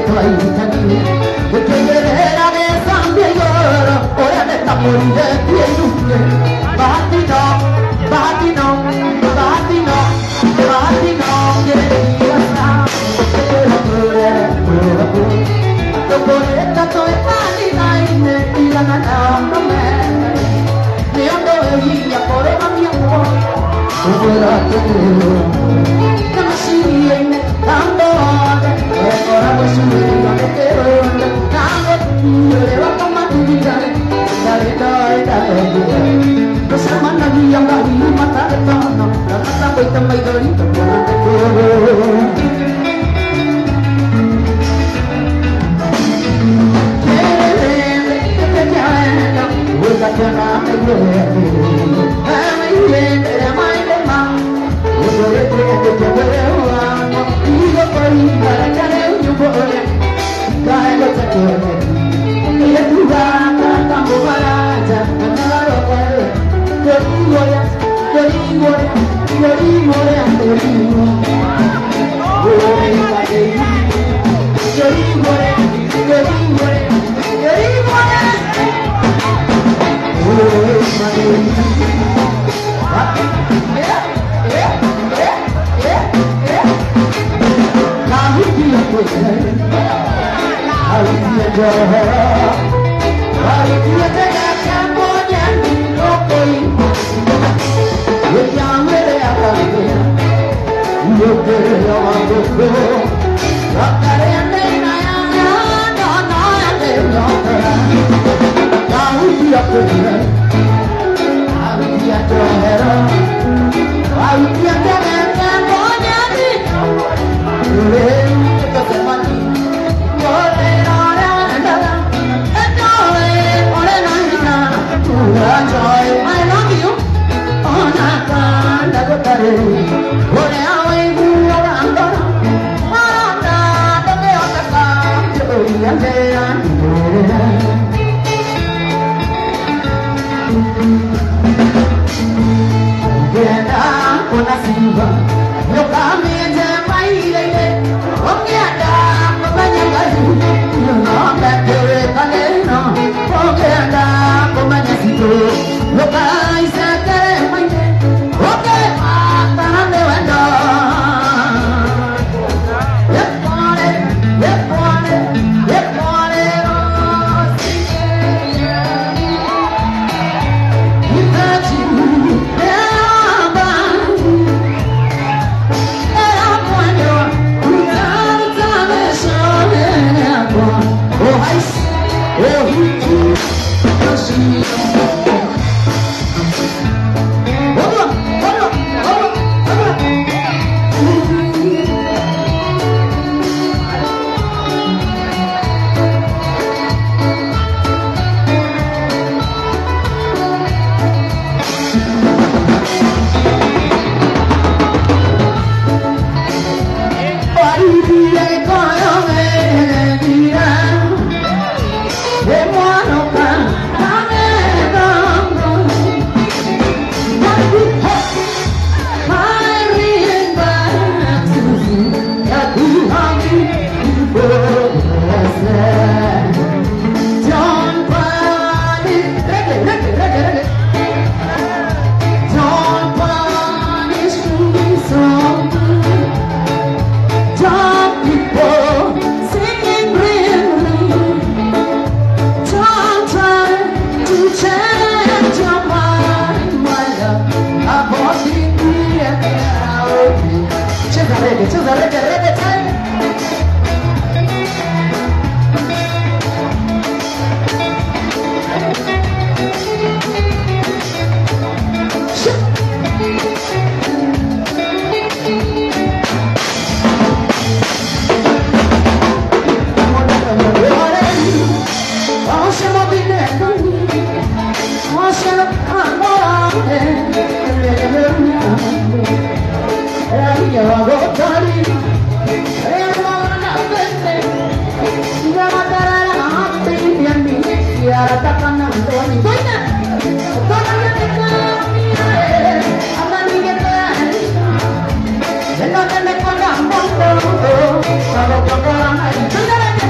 Jangan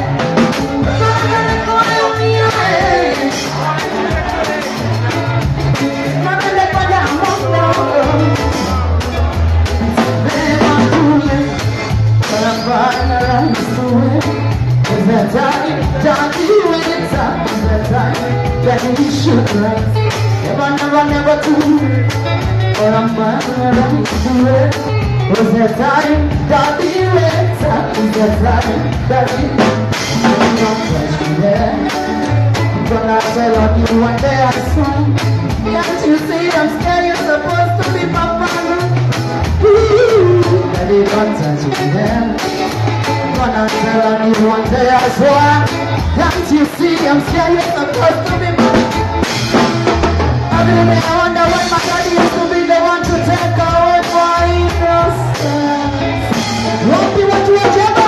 right. Never, never, never do it. But I'm never do it. Was there time that we went? Was there time that we went? Don't touch me there. But I tell on you one day I saw. Can't you see I'm scared? You're supposed to be my father. Baby, don't touch me there. But I tell on you one day I saw. Can't you see I'm scared? You're supposed to be my Every day I wonder why my daddy used to be the one to take away my innocence. Won't be what you want, Jabba.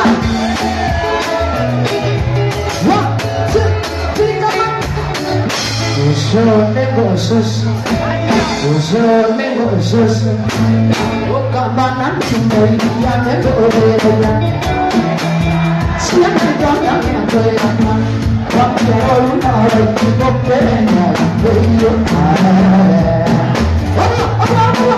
One, two, three, come on. Uso mengo usos, uso mengo usos. Ukamanan cumoi ya mengo obeya. Siapa yang yang yang goyang? Waktu orang orang itu berenya goyang. Allah, Allah, Allah.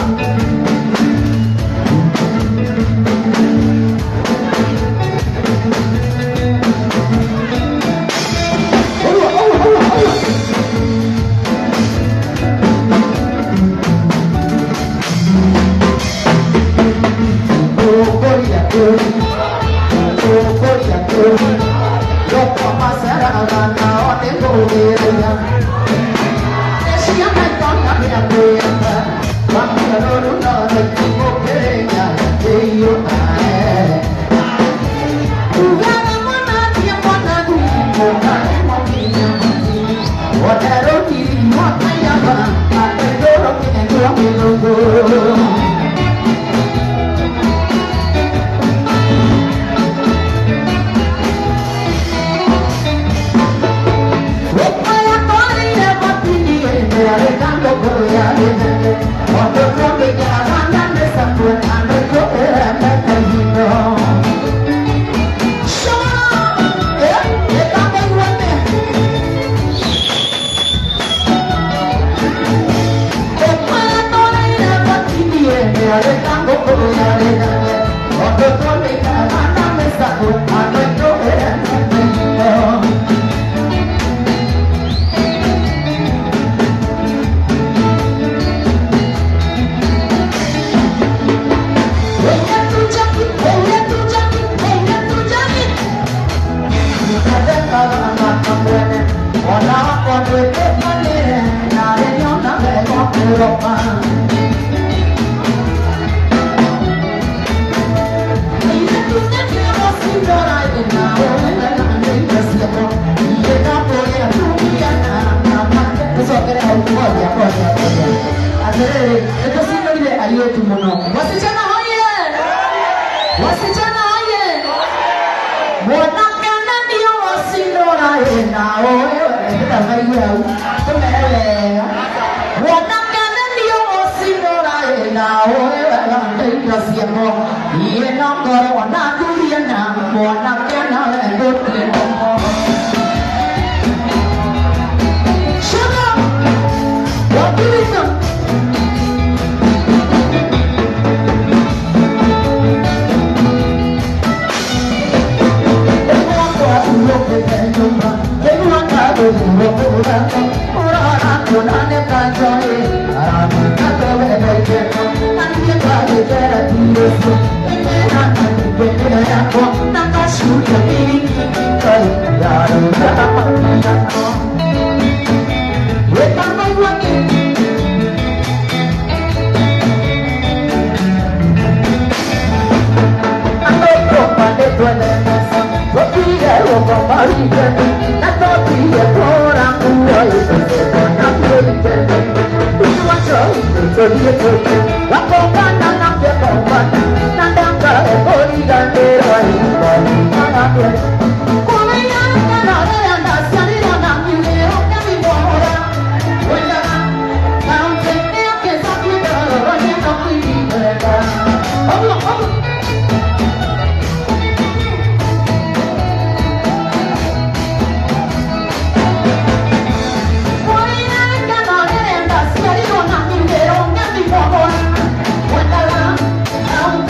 Wasichana hoye! Wasichana hoye! Mwanakana ndio wasindora ena oye ndio mayo tumele Mwanakana ndio wasindora ena oye ndio siamo yena ngoro na dunia na mwanakana ndio tena Shut up! What do you do? When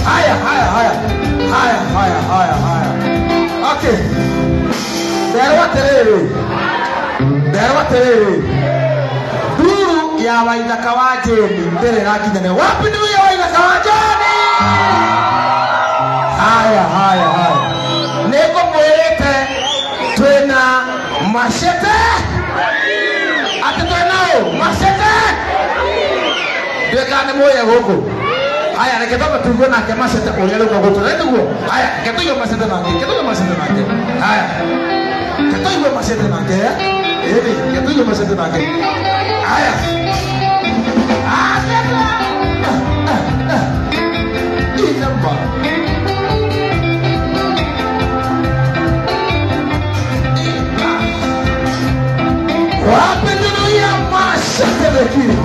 Haya, haya, haya. Haya, haya, haya, haya. Okay. Derwa terere. Derwa terere. Duru ya waithaka wa Jeni ndere rakinyane. Wapi ndio ya waithaka wa Jeni? Haya, haya, haya. Neko mwete twena machete. Ate twenao machete. Dekane moya huko. Haya, nikitoka tuwe na kama sasa uliele kwa goto. Ndio. Haya, ketoyo machete nange. Ketoyo machete nange. Haya. Ketoyo machete nange. Eh, ketoyo machete nange. Haya. Ah, ketoyo. Inamba. Wapi ndio ya machete lekini?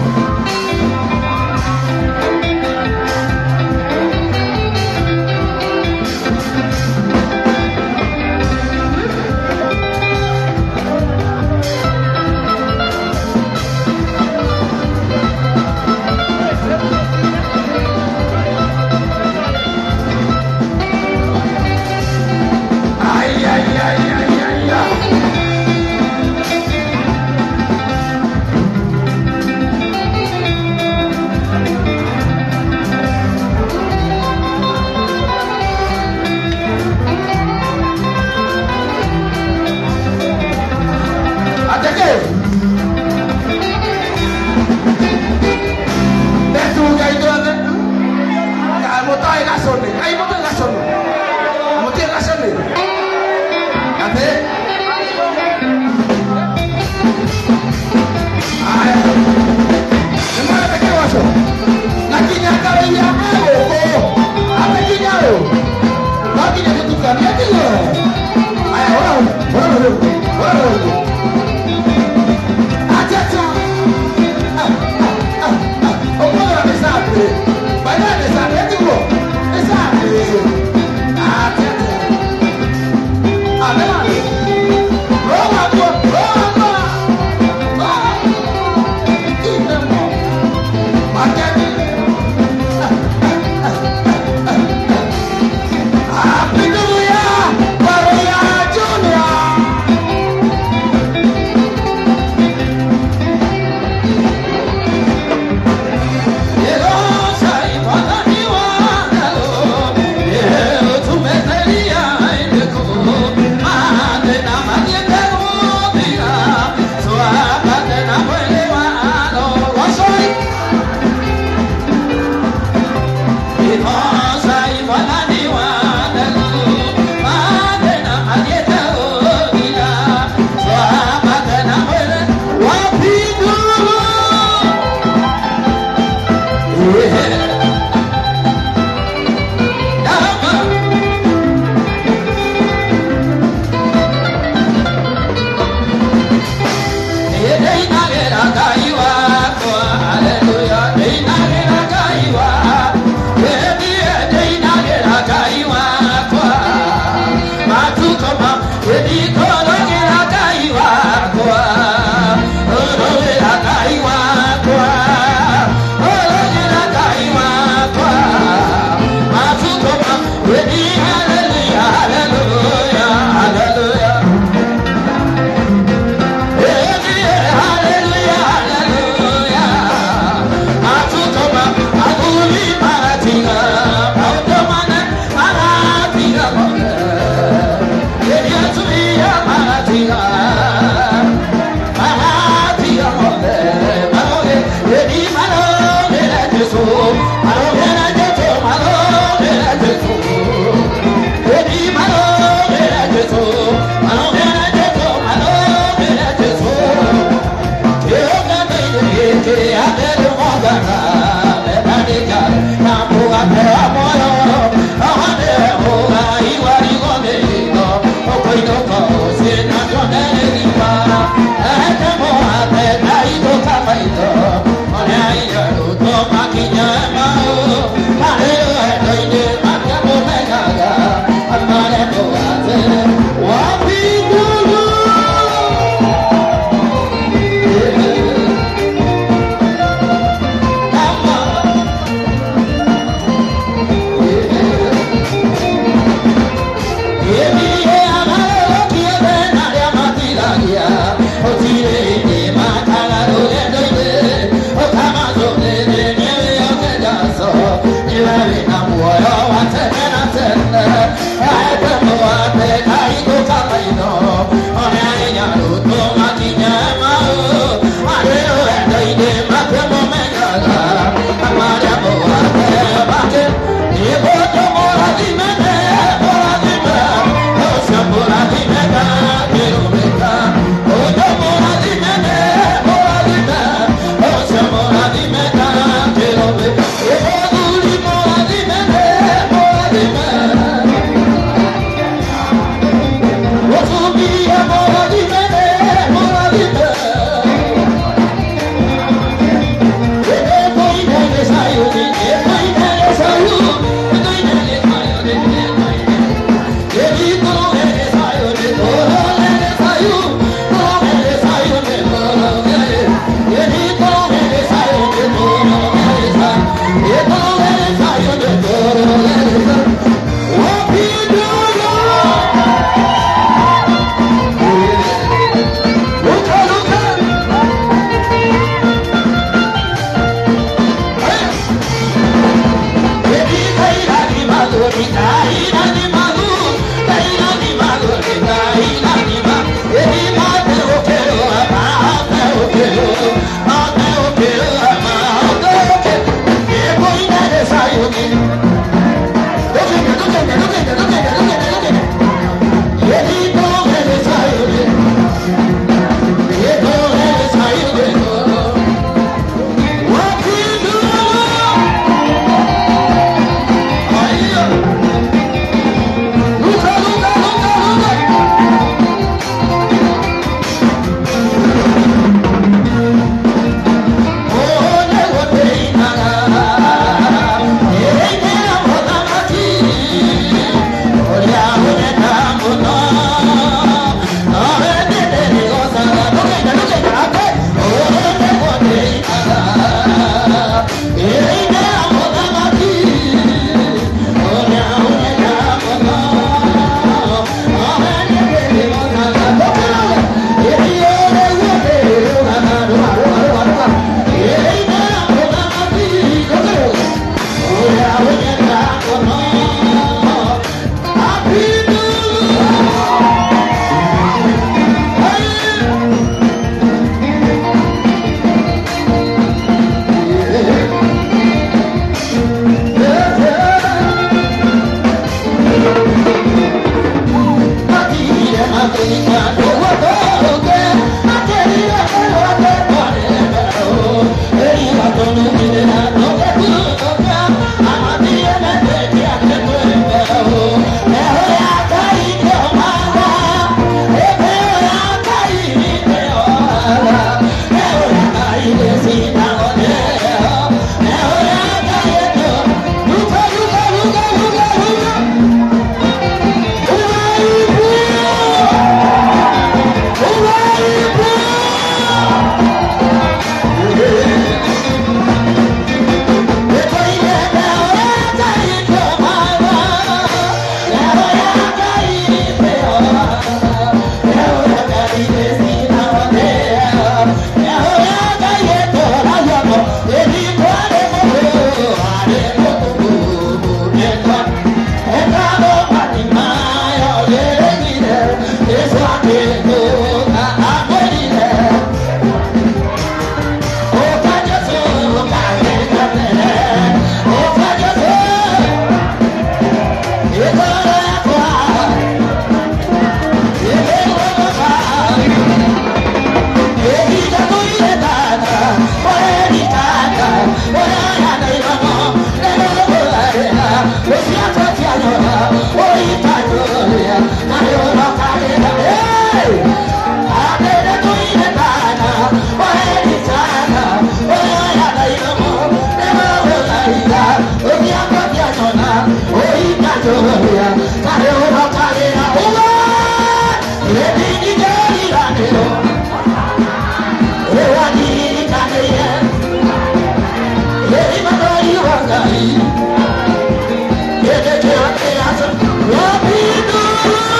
What we do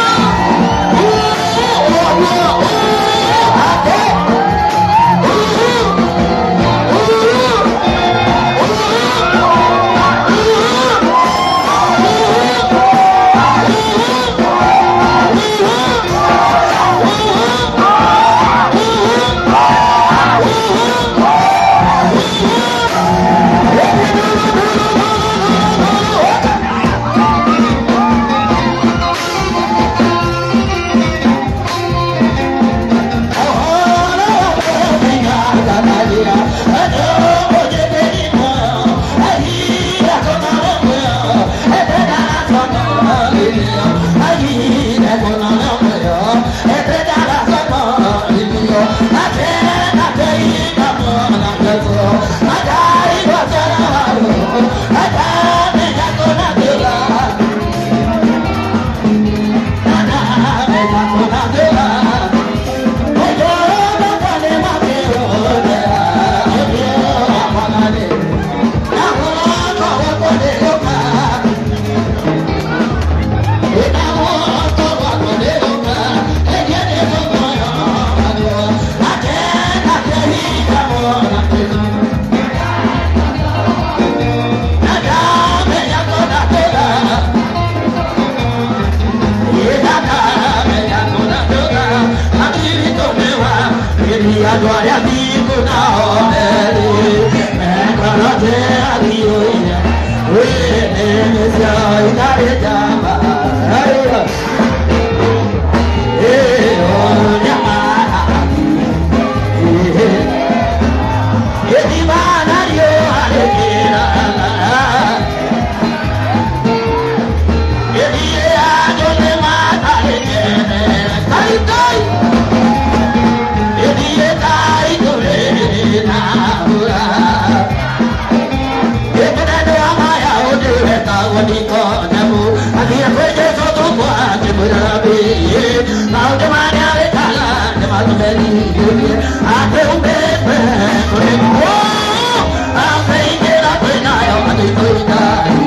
wadiko namu akhir kweje sotu kwa keburabi mau demane ale kala demal beli ate umbe kore ko ate ingera pena yo ate toida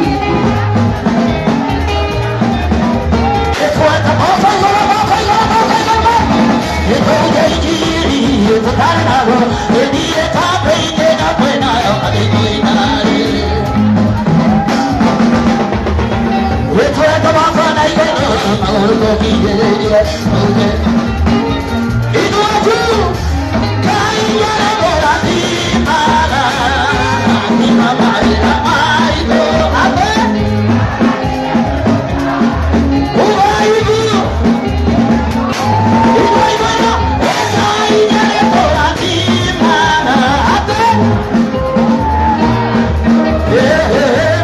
efuata ofa gora ofa gora ofa gora eto yeji eto tarabo edi eta peina pena yo ate toida efuata ofa na igero maur ko kiye oge idu aju kai yara gora di mara ni mama ira mai do ate uai du uai mana kai yara gora di mara ate eh eh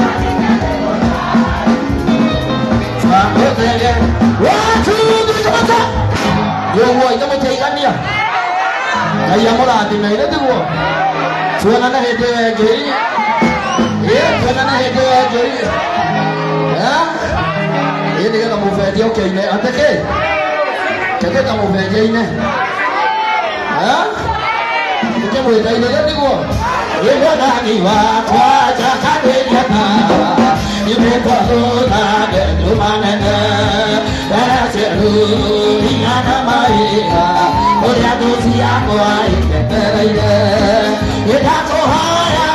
Sampai watu kata yo woi kamu caikan dia ayam orang di mana tu wo tuan anak hede jadi ya tuan anak hede jadi ya ini kan kamu video ke ini ada ke jadi kamu video ini ya kita boleh tanya dia tu wo ya dah ni wa wajah kade dia ta ini kalau tak ada mana dah seru ina maya oria tu siapa yang teraya ya dah kohaya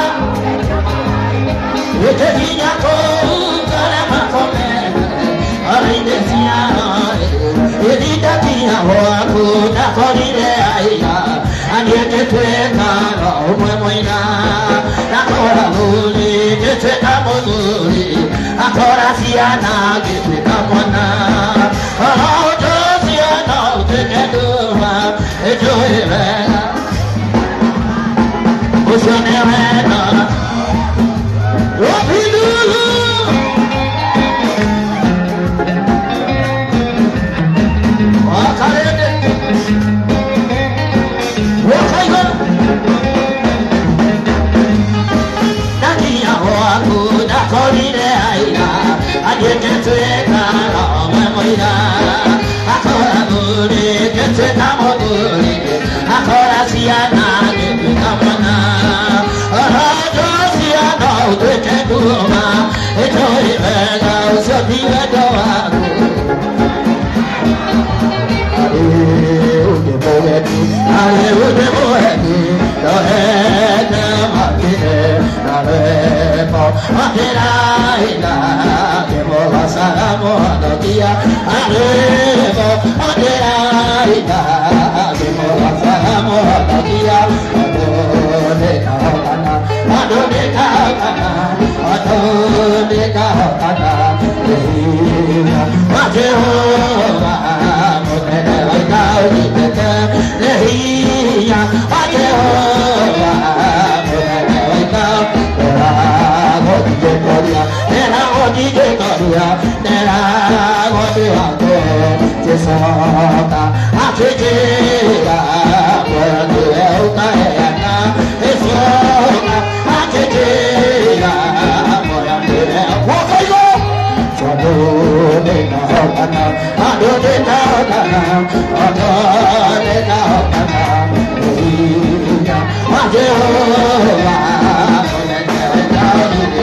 ya jadinya kau kalau makome hari desia ya tidak dia aku tak kau dia ania keteka rumah moina tak kau luli keteka luli aku rasiana keteka mana oh josiana keteka itu era usiana Wahidulu Wakalede Wakaiba Nakia waku nakoride aina Adiyeketweka lamemoina Akora muli ketweka moduli Akora siyana ketweka mana Arajo siyana utweke kuma Etoi vega usopi vedo waku Ale uge moeni Ale uge moeni Dohene makine Nare mo Makina ina Kemo lasamo anokia Ale mo Makina ina Kemo lasamo anokia Adone kahokana Adone kahokana Adone kahokana Lehina Majehova Mokene waikau diteke Lehina Majehova Mokene waikau Nera godije koria Nera godije koria Nera godije koria Jesota Akijira Mwendu euka eana Esota Akijira Mwendu euka Wakaigo Adone kahokana Adone kahokana Adone kahokana Lehina Majehova Mwendu waikau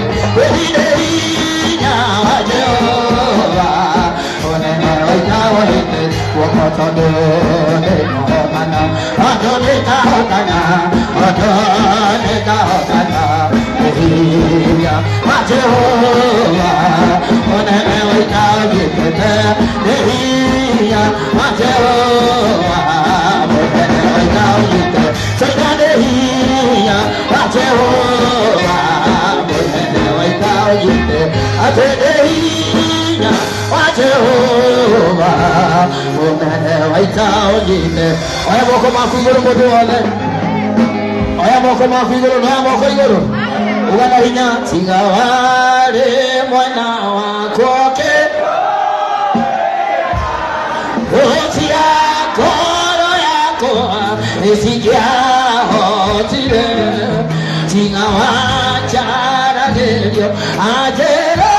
Lehina Majehova Mwendu waikau Wakatadone kahokana Adone kahokana Adone kahokana Lehina Majehova Mwendu waikau Lehina Majehova Mwendu waikau Sega lehina Majehova Mwendu waikau Ate lehina Majehova Mwendu waikau Oya moko mafu igoro modu wale Oya moko mafu igoro Oya moko igoro Ugana hinya Tingawale mwana wakoke Oti yako Ro yako Esikia hotire Tingawachara gelio Ajero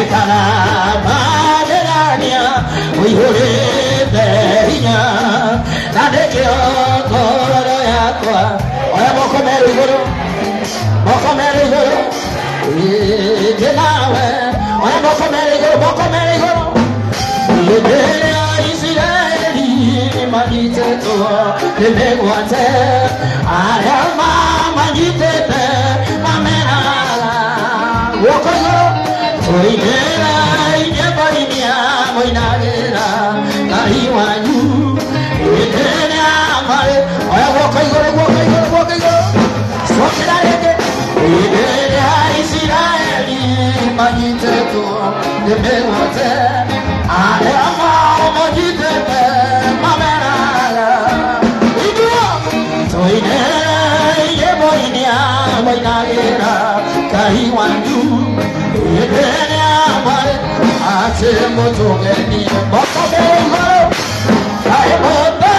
kana magerania uihuri behinya nadekio toro yakwa oya moko meru iguru moko meru iguru genawe oya moko meru iguru moko meru iguru Libera Israeli magiteto lebewate ayama magitete mamena wokoyo toinera inyabarinia moinagera kaiwanyu etena mare oya wokoyo wokoyo wokoyo sokerarege libera Israeli magiteto lebewate ayama magitete mamena idua toinera inyabarinia moinagera kaiwanyu etena mare ate motogeni mokabelo kaimota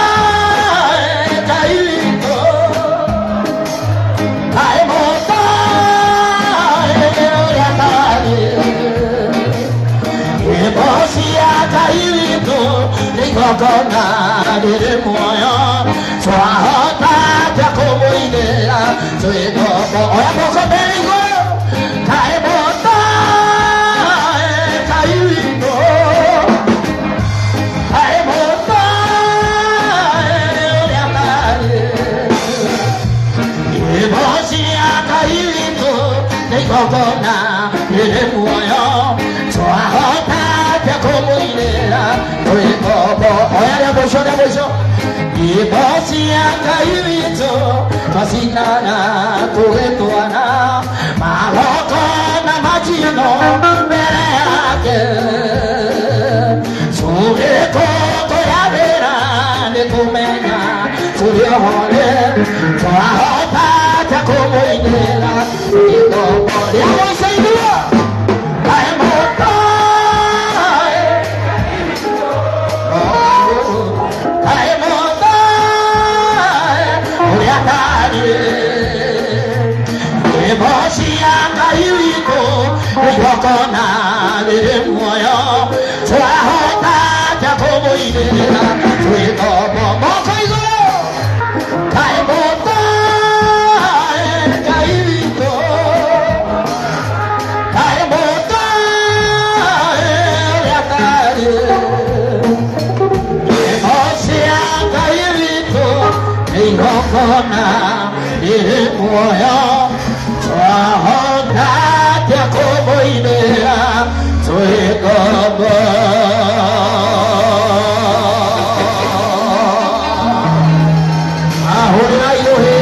kaito kaimota yakari ebosia kaito nikokona dire moyo swahota jakomoidera soegobo oya mokabelo kaimota kaito kaimota yakari ebosia kaito nikokona dire moyo swahota jakomoidera soegobo oya yabosho yabosho ebosia kaito kasinana tuetuana maloko na majino mbele yake sureko toyabera nikumenya suriohole twahota jakomoidera ikopo yamoisaidia kaemota kaemota uyakari ebosia kaito yokona dire moyo twahota jakomoidera twikobo mokoigo kaimota kaito kaimota yakari ebosia kaito yokona dire moyo twahota jakomoidera twikobo ahora yohe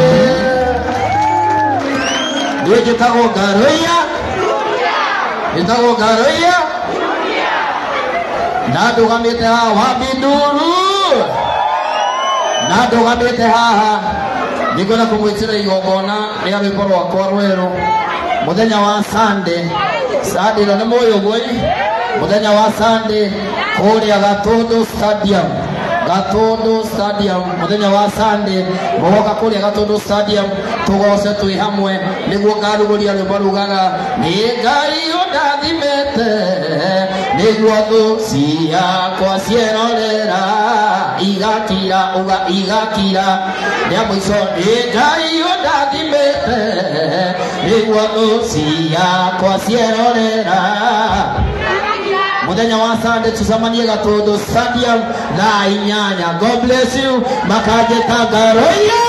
yeje tago garoya itago garoya nado gamete ha wabinduru nado gamete ha nigona kumwitira igogona ria rwimbo rwakwa rweru muthenya wa Sunday Sunday na moyo boy muthenya wa Sunday kuria Gatondo Stadium Gatondo Stadium muthenya wa Sunday mogoka kuria Gatondo Stadium tugose twi hamwe niguo ngaruguria rwimbo rugaga ni ngai undathimete niguo thu ciakwa cierorera igakira uga igakira ria mwico ni ngai undathimete niguo thu ciakwa cierorera muthenya wa Sunday tusamanie Gatondo Stadium na inyanya. God bless you makajeta garoya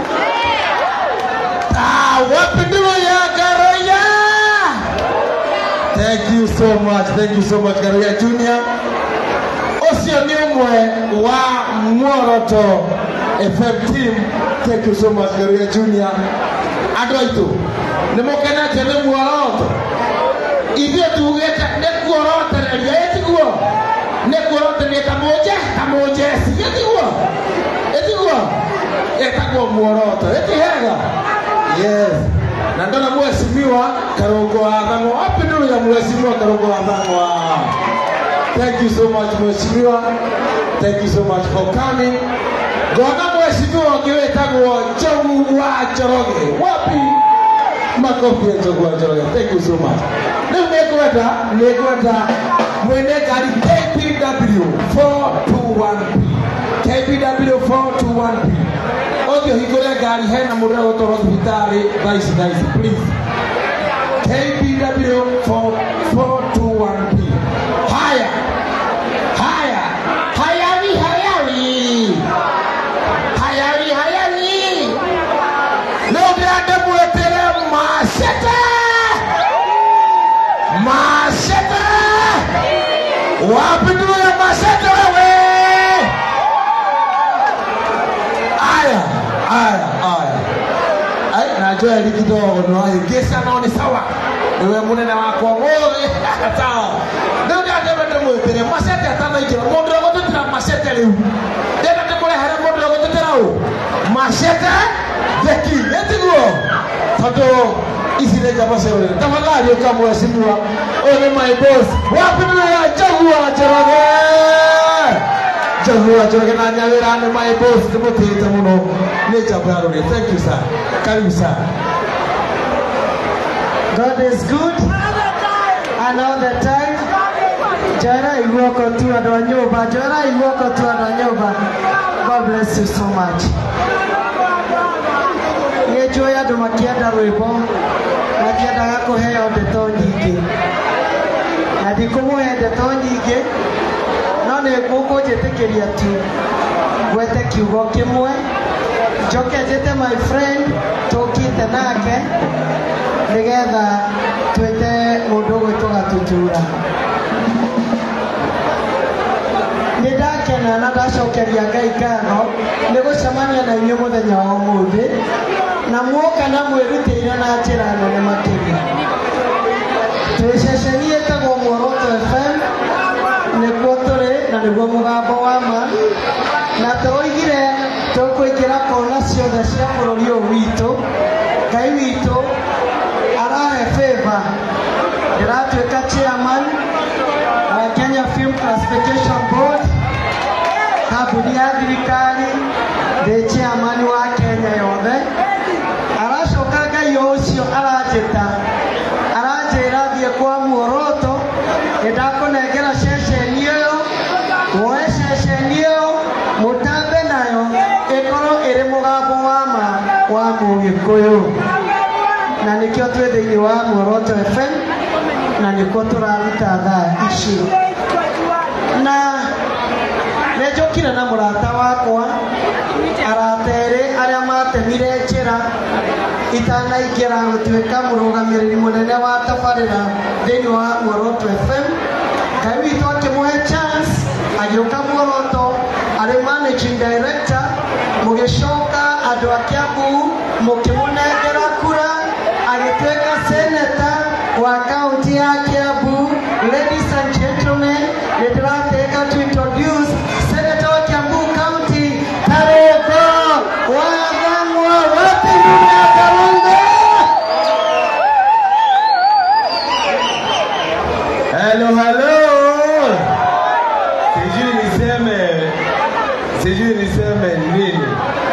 ah wapenduya garoya. Thank you so much, thank you so much Garoya Junior. Osio ni umwe wa Mworoto F M team. Thank you so much Garoya Junior. Adoito nimokena tene Mworoto ivyo tugeta nekuorote nekuo nekuorote ni kamoja kamoja siyetiguo etiguo etagwo Mworoto etihega. Yes, na ndona mheshimiwa Karongo Athano apinduru ya mheshimiwa Karongo Athano. Thank you so much mheshimiwa, thank you so much for coming. Gona mheshimiwa kiwetagwo Njogu wa Njoroge wapi makofi ya Njogu wa Njoroge. Thank you so much. Leo nekwenda nekwenda mwene gari K P W four two one P K P W four two one P Odio hikore gari hena mura otoro hospitali vice guys please K P W four two one P haya haya hayawi hayawi hayawi hayawi leo ndio mwetere mashete mashete wapi ndio mashete wewe aya aya aya ai najua likidogo no aigesa naoni sawa wewe munene wako ngore sawa ndio ndio ndio mwetere mashete atana ikira mundu agotutira mashete leo ndio ndio kule hara mundu agotutira u mashete yeki etiguo todo isile jaba sewe tafadhali ukamwe simua ole my boss wapi ndio ya jagua jarabe jagua jarabe na nyawera ni my boss tumoteta muno ne jabaro ne thank you sir karibu sir God is good and all the time jara iwoko tu adonyoba jara iwoko tu adonyoba God bless you so much Ngejo ya ndo makienda rwimbo makienda gako heo ndeto nyingi na ndikumuhe ndeto nyingi no nĩ ngũkũnjĩtĩkĩria tu gwete kiugo kĩmwe njoke njĩte my friend tũkĩte nake nĩgetha twĩte mũndũ gwĩtwo Gatutura nĩ ndakena na ndacokeria Ngai ngatho nĩ gũcemania na inyuĩ mũthenya wa ũmũthĩ na muoka na mwĩrutĩire na njĩra nene makĩria twĩ ceceni ĩtagwo Muoroto F M nĩkuo tũrĩ na nĩguo mũgambo wa ma na tũroigire tũkũingĩra kona ciothe cia bũrũri ũyũ witũ Ngai witũ arahe favor ndĩratuĩka chairman wa Kenya Film Classification Board kambuni ya thirikari ndĩ chairman wa Kenya yothe aracoka Ngai ũcio aranjĩta aranjĩra thiĩ kwa Muoroto ndakũnengera ceceni ĩyo woe ceceni ĩyo mũtambe nayo ĩkorwo ĩrĩ mũgambo wa ma wa Mũgĩkũyũ na nĩkĩo twĩ thĩinĩ wa Muoroto F M na nĩkuo tũraruta thaa ici na nĩnjũkire na mũrata wakwa arata erĩ arĩa matemire njĩra itanaingĩra gũtuĩka mũrũgamĩrĩri mũnene wa tabarĩra thĩinĩ wa Muoroto F M Ngai witũ akĩmũhe chance agĩũka Muoroto arĩ managing director mũgĩcoka andũ a Kiambu mũkĩmũnengera kura agĩtuĩka senator wa kaunti ya Kiambu. Ladies and gentlemen, nĩndĩratĩka to introduce Senator wa Kiambu County Karũngo Wathang'wa Watimuna Karũngo. Hello, hello. Sijui niseme, sijui niseme nini.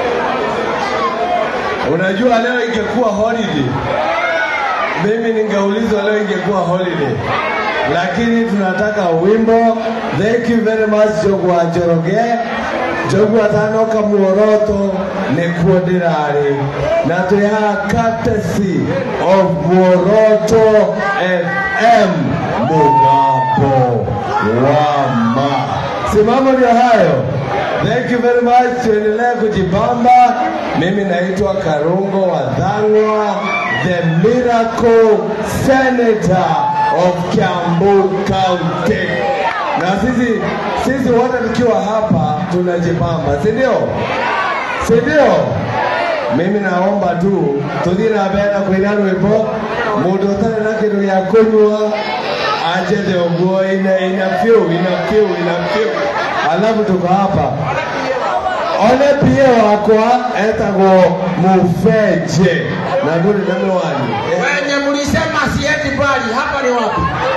Unajua leo ingekuwa holiday. Mimi ningeulizwa leo ingekuwa holiday. Lakini tunataka wimbo. Thank you very much Jogwa Njoroge. Jogwa Thanoka Muoroto nĩkuo ndĩrarĩ. Na tũrĩhaga courtesy of Muoroto F M. Mugambo Wama. Simamo ndio hayo. Thank you very much. Tuendelee kujibamba. Mimi naitwa Karũngo Wathang'wa, the Miracle Senator of Kiambu County. Na sisi sisi wote tukiwa hapa tunajibamba, si ndio? Si ndio? Mimi naomba tu tudira bena kuina rwimbo mundu utare na kindu gya kunywa aje the oguo ina ina few ina few ina few alafu tuko hapa ole pia wakwa etagwo Mufeje na nduri na mwani wenye mlisema siendi bali hapa ni wapi?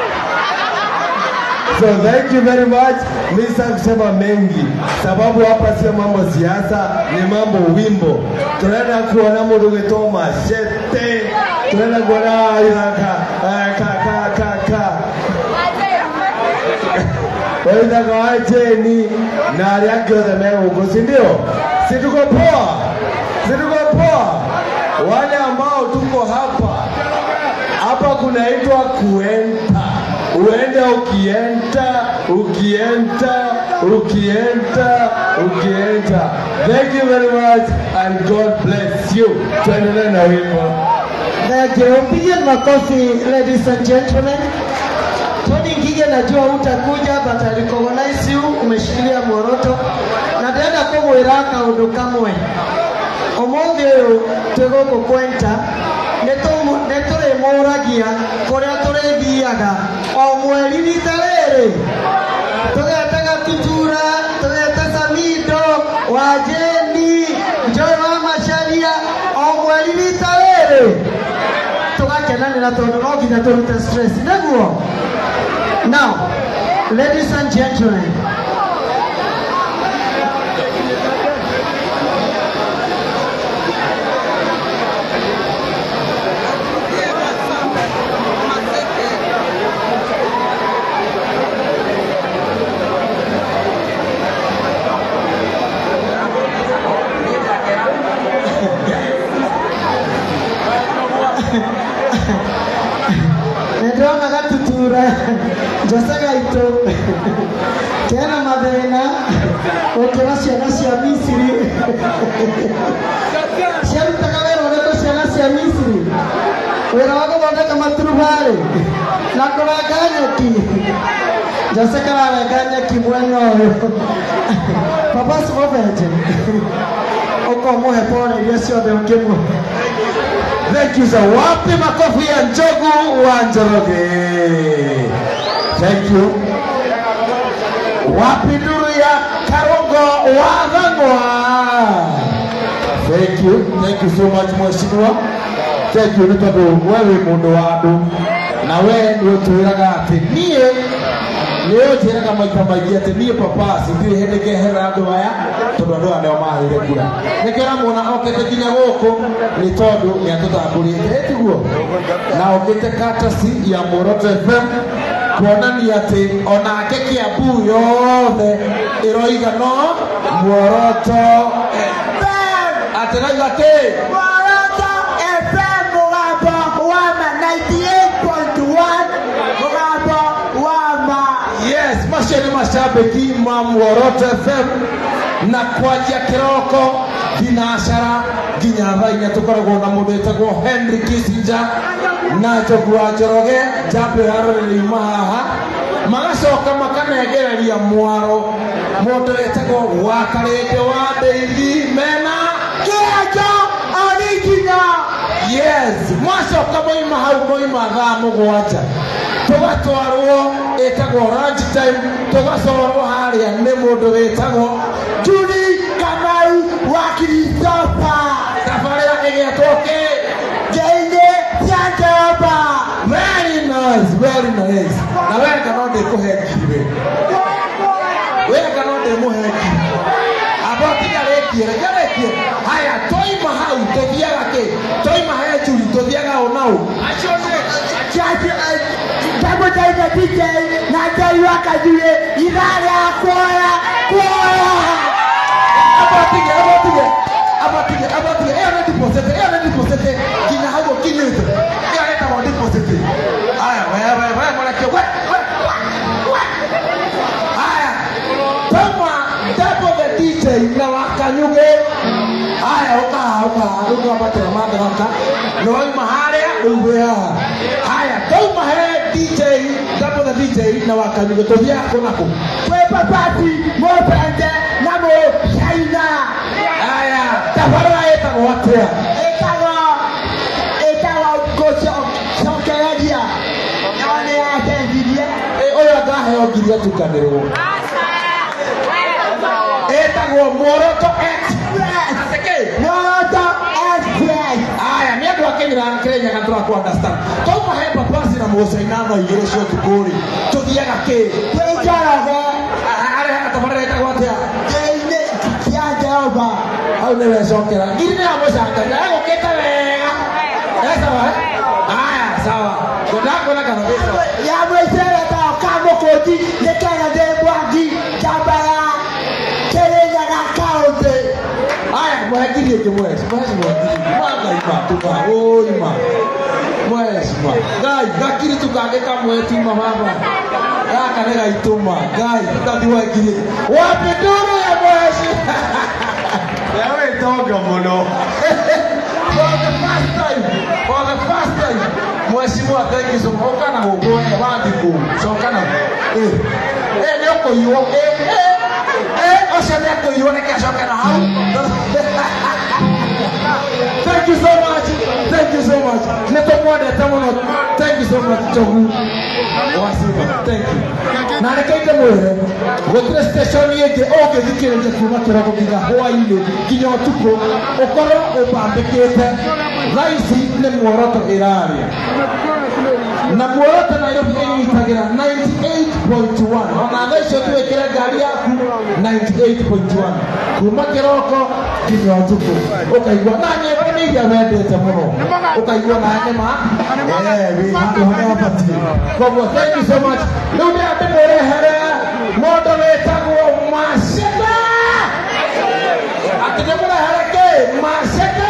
So thank you very much. Misa kusema mengi sababu hapa sio mambo siasa, ni mambo wimbo. Tunaenda kuona mundu gitwa Mashete Tunaenda kuona Isaka. Ka ka ka ka. Wewe kawaje ni na hali yake yote mego, si ndio? Si tuko poa. Si tuko poa. Wale ambao tuko hapa. Hapa kunaitwa kuenta. Uende ukienta, ukienta, ukienta, ukienta. Thank you very much and God bless you. Tuendelee na wimbo. Thank you. Piga makofi, ladies and gentlemen. Tony Ngige najua utakuja, but I recognize you, umeshikilia Muoroto. Na ndenda kugwira kaundu kamwe. Omonthi uyu twiguku kwenta nituri muragia kuria turithiaga o mweri rita riri tugetaga Tutura, tugeta Samido, Wajeni, Joy wa Macharia o mweri rita riri tugakenanira tondu no nginya turute stress niguo. Now, ladies and gentlemen, Nedona gatutura Josaga ito Kena mathina Okera ciana cia Misiri Ciarutaga wĩra ũrĩkũ ciana cia Misiri wĩra wa gũthondeka maturubarĩ na kũrenga nyeki Josaga ararenga nyeki mwena ũyũ Papa Smovenje ũkomũhe pole iria ciothe ũngĩmũhe. Thank you, sir. Wapi makofi ya Njogu wa Njoroge. Thank you. Wapi nduru ya Karongo wa Thang'wa. Thank you. Thank you so much, Mheshimiwa. Thank you. Nĩtondũ wewe mũndũ wa andũ na we nĩ ũtwĩraga atĩ niĩ nĩ ũnjĩraga maita maingĩ atĩ niĩ papa sithiĩ hĩndĩ ngehera andũ aya tondũ andũ aya nĩo maheire kura. Nĩkĩo ũramwona okĩte nginya gũkũ nĩ tondũ nĩatũtambũrĩte tiguo na okĩte courtesy ya Muoroto F M kuonania atĩ onake Kiambu yothe ĩroiga no Muoroto F M atĩ rauga atĩ Muoroto F M mũgambo wa ma ninety-eight point one mũgambo wa ma. Yes, macio nĩ mashabiki ma Muoroto F M na kwanjia kĩroko thinacara nginya thaa inya tũkoragwo na mũndũ wĩtagwo Henry Kissinger na Njogu wa Njoroge njamba yaroreri ima haha magacoka makanengereria mwaro mũndũ wĩtagwo Wakarĩndĩ wa Ndeithi mena kĩanjo original. Yes, mwacoka moima hau moima thaa mũgwanja tugatwarwo ĩtagwo lunch time tugacorwo harĩa nĩ mũndũ wĩtagwo Judy Kamau wa Christopher tabarĩra ĩgetwo kĩ Ngĩ-inĩ cia Jehova. Very nice, very nice. Na wega no ndĩkũhe ngiri wega no ndĩmũhe ngiri abotiga rĩkie reke rĩkie haya toima hau tũthiaga kĩ toima he Judy tũthiaga o nau acio nĩ Double Danger D J na Joy wa Kajure idara ya kuoya kuoya abotige abotige abotige abotige eyo nĩ deposit eyo nĩ deposit kinya hau kinyite eyo nĩ deposit aya wewe wewe mwanake we we aya toma Double the D J na Wakanyuge aya oka oka ndio apatira madaraka noima harĩa rĩu haha haya toma he D J Double the D J na Wakanyuge tũthiaga kũ na kũ we papati Mũpende na Mũcaina. Aya tabarĩra ĩtagwo atĩa ĩtagwo ĩtagwo gũcokereria none yateithirie ũyũ ngaheo ngiri atukanĩrwo ĩtagwo Muoroto Express. Muoroto Express. Aya nĩ andũ a Kenya na Kenya na tũrakũ understand toma he papasi na Mũcaina no igĩrĩ cio tukũri tũthiaga kĩ twĩ Njoroge arĩa tabarĩra ĩtagwo atĩa Ngĩ-inĩ cia Jehova. Hau nĩ wecokera ngiri nĩ ya mũcangaria egũkĩte wega esawa ya mwezera ta kamo kodi ne kana de bwagi jabara kelenya ga kaunte aya mwagiri ke mwezi mwezi mwagiri mwaga ipa tuka oi ma mwezi ma gai gakiri tukage kamwe tu mama gaka ne ga ituma gai tadi wagiri wapi duru ya mwezi Yawe toga mono. For the first time, for the first time, Mheshimiwa, thank you so much. Okana huko ya wadiku. So kana eh eh ni uko yuo eh eh eh oseme ko yuo ne kesho kana hau. Thank you so much. Thank you so much. Neto mwade tamono. Thank you so much Chogu. Wasiba. Thank you. Na nikaita mwere. Wotre station yeke oge dikere je kuma kirako kiga Hawaii kinyo tuko okoro obambekete raisi ne mworoto iraria. Na mworoto Nairobi itagira ninety-eight point one. Ona gaisho tuwekera gari yaku ninety-eight point one. Kuma kiroko kinyo tuko. Okaigwa nanye bani ya wendete muno. Okaigwa nanye ma eh we hando hana pati. Kwa thank you so much. Leo ate more here modo wetagwo Maseka. Ate more here ke Maseka.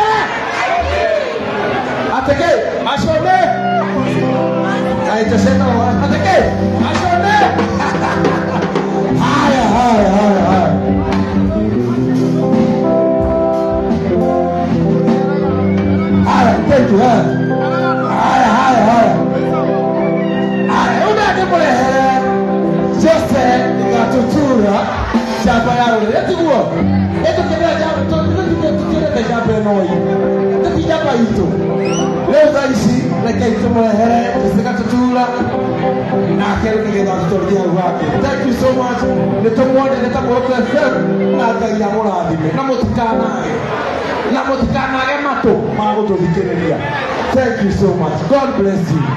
Ate ke Ashone. Ai tasema ate ke Ashone. Haya haya haya haya. Haya thank you. Haya haya haya. Haya una de more here. Jose ikatutura shamba yaro letiguo eto kenda jamba to tukile tukile jamba noi tati jamba ito leo zaisi leka ito mwehere Jose ikatutura na kero kile tutoria wake. Thank you so much. Netomwone netakoto F M na gaia moradime na mutikana na mutikana ya mato mago to dikereria. Thank you so much. God bless you.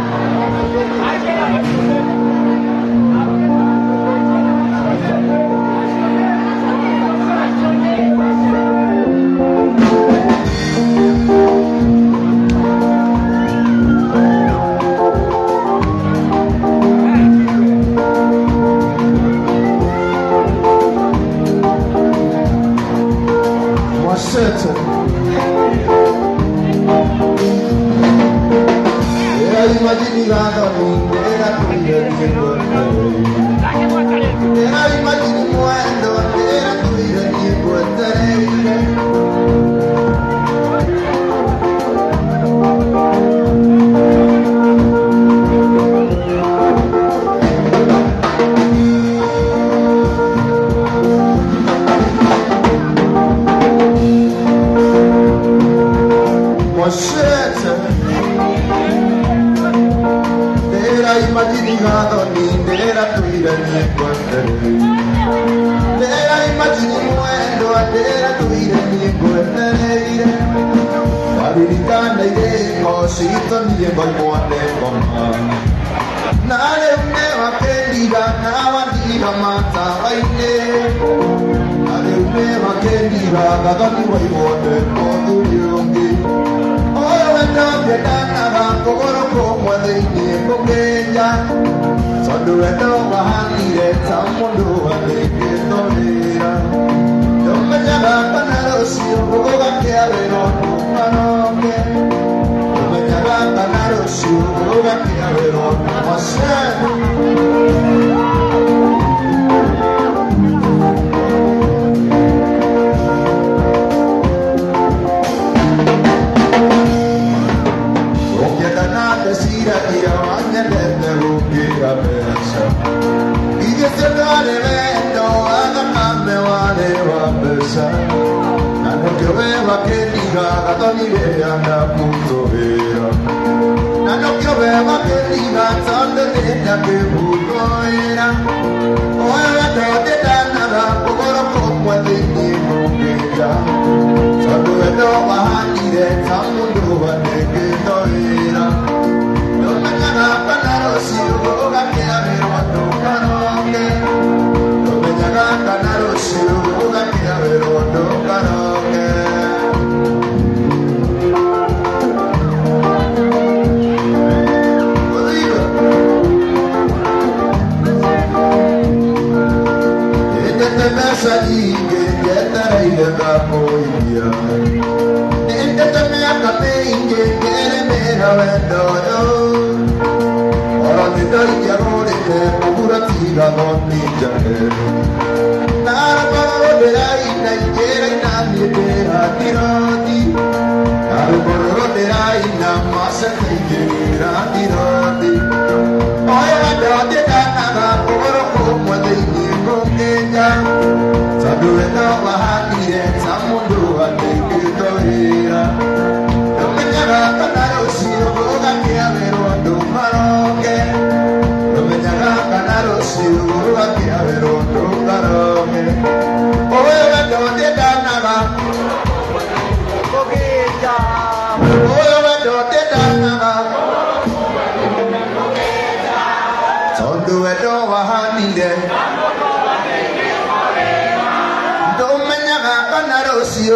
Imagine that on me, and I put it in your and I imagine one door, and I put it in your immaginado ni era tu ira ni encontraré. Era immagini muendo a era tu ira ni encontraré. Fabricando idee cosito ni en balcone coma. Nare uneva che diga nava diga mata vaine. Nare uneva che diga gadani vai vuote modu yungi. Ora cambia dana kogoro como de tiempo que ya solo esto bahani de tamundo de que tolera yo me llama panarosio boga que avero panoke yo me llama panarosio boga que avero masero Sira tira magna delle rupi la pensa I che se vale vento alla mamme vale va pensa non pioveva che diga la tua idea da punto vero non pioveva che diga tanto detta che punto era ora te danna da poco come di che già solo vedo avanti del mondo e che era mbeca nyingĩ njetereire ngakuithia nĩndĩte mĩaka mĩingĩ ngĩrĩmĩra wendo ũyũ oro nĩndoingĩagũrĩte mũgura tigano ninjake narũgorũ ndĩraina ingĩraina niĩ ndĩrandiroti narũgorũ ndĩraina maceke ingĩra ndiroti oĩ wendo ndĩndanaga kũgũrũ kũmwe thĩinĩ kũngĩnja tondũ wendo wahanire ta mũndũ andĩkĩtwo wĩra ndũmenyaga kana rũciũ ũgakĩawerwo ndũkaroge ndũmenyaga kana rũciũ ũgakĩawerwo ndũkaroge ũĩ wendo ndĩndanaga kũngĩnja ũĩ wendo ndĩndanaga tondũ wendo wahanire ndũmenyaga kana rũciũ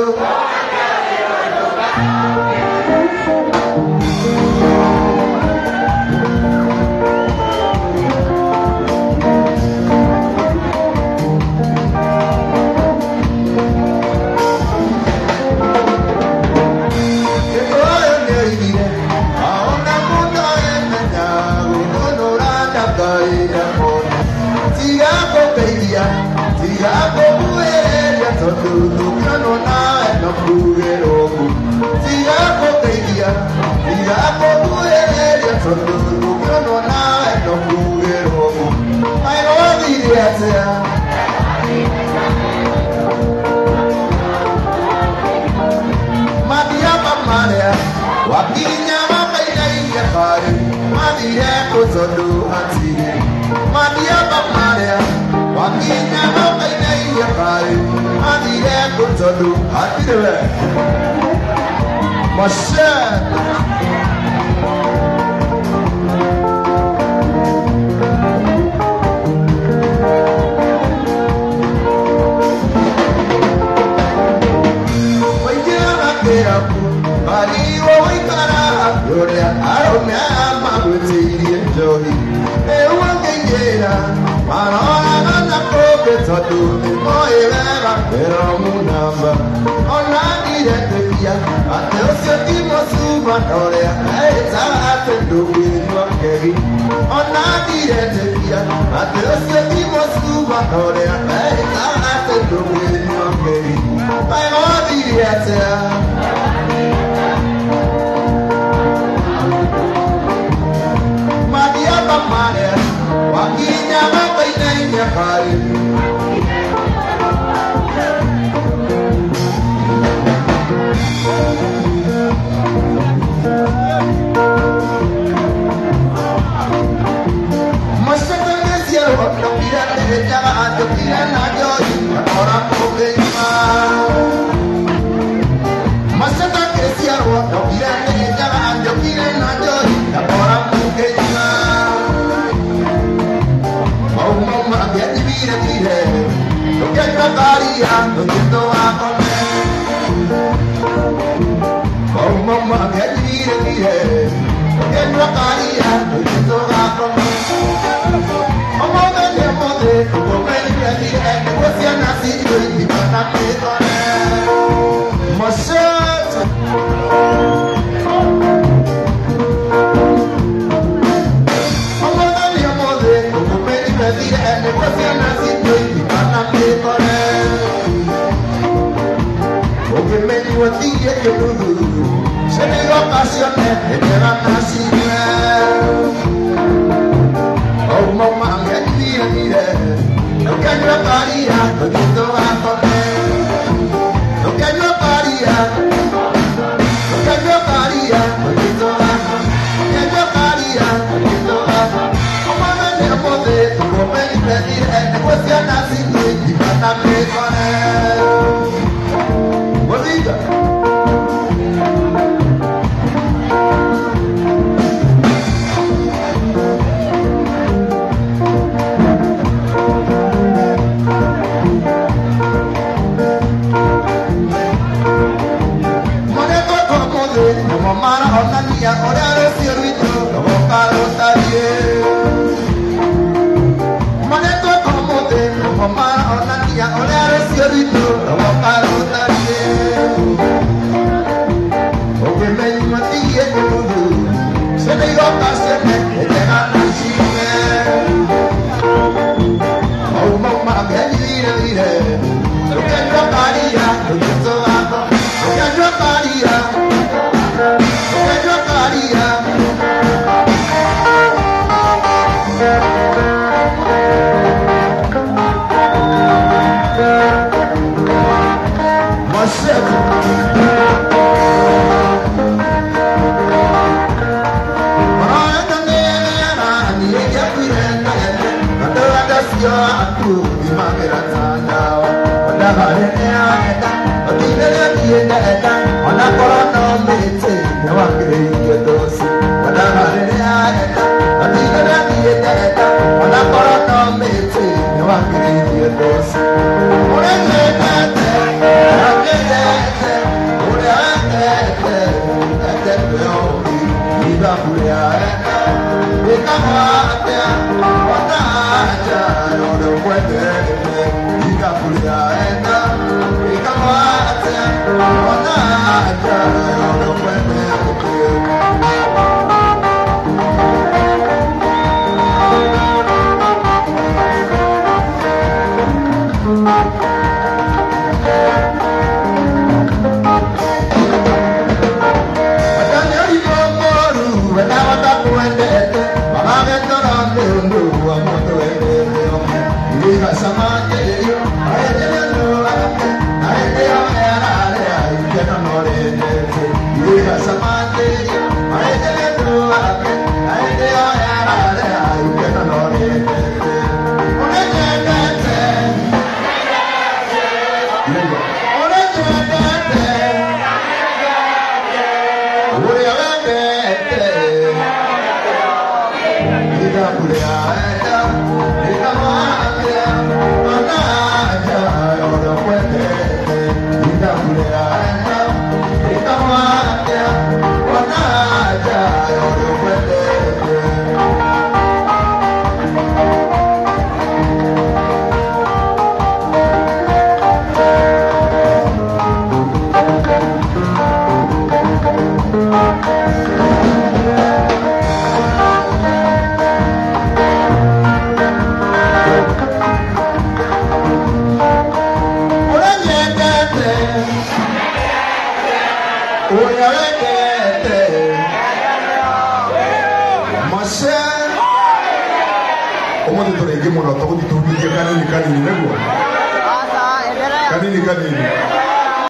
Mane to como te, como mara onania, ole sio atu bimagira tandawa ona harenia eta otinere dienda eta ona korona mete nyawangire yedosi ona harenia eta otinere dienda eta ona korona mete nyawangire yedosi ore nete agete ore agete ete yo iba puria eta ikamate ona ja no no puede iba puria eta ikamate ona ja no no puede Kanini kanini.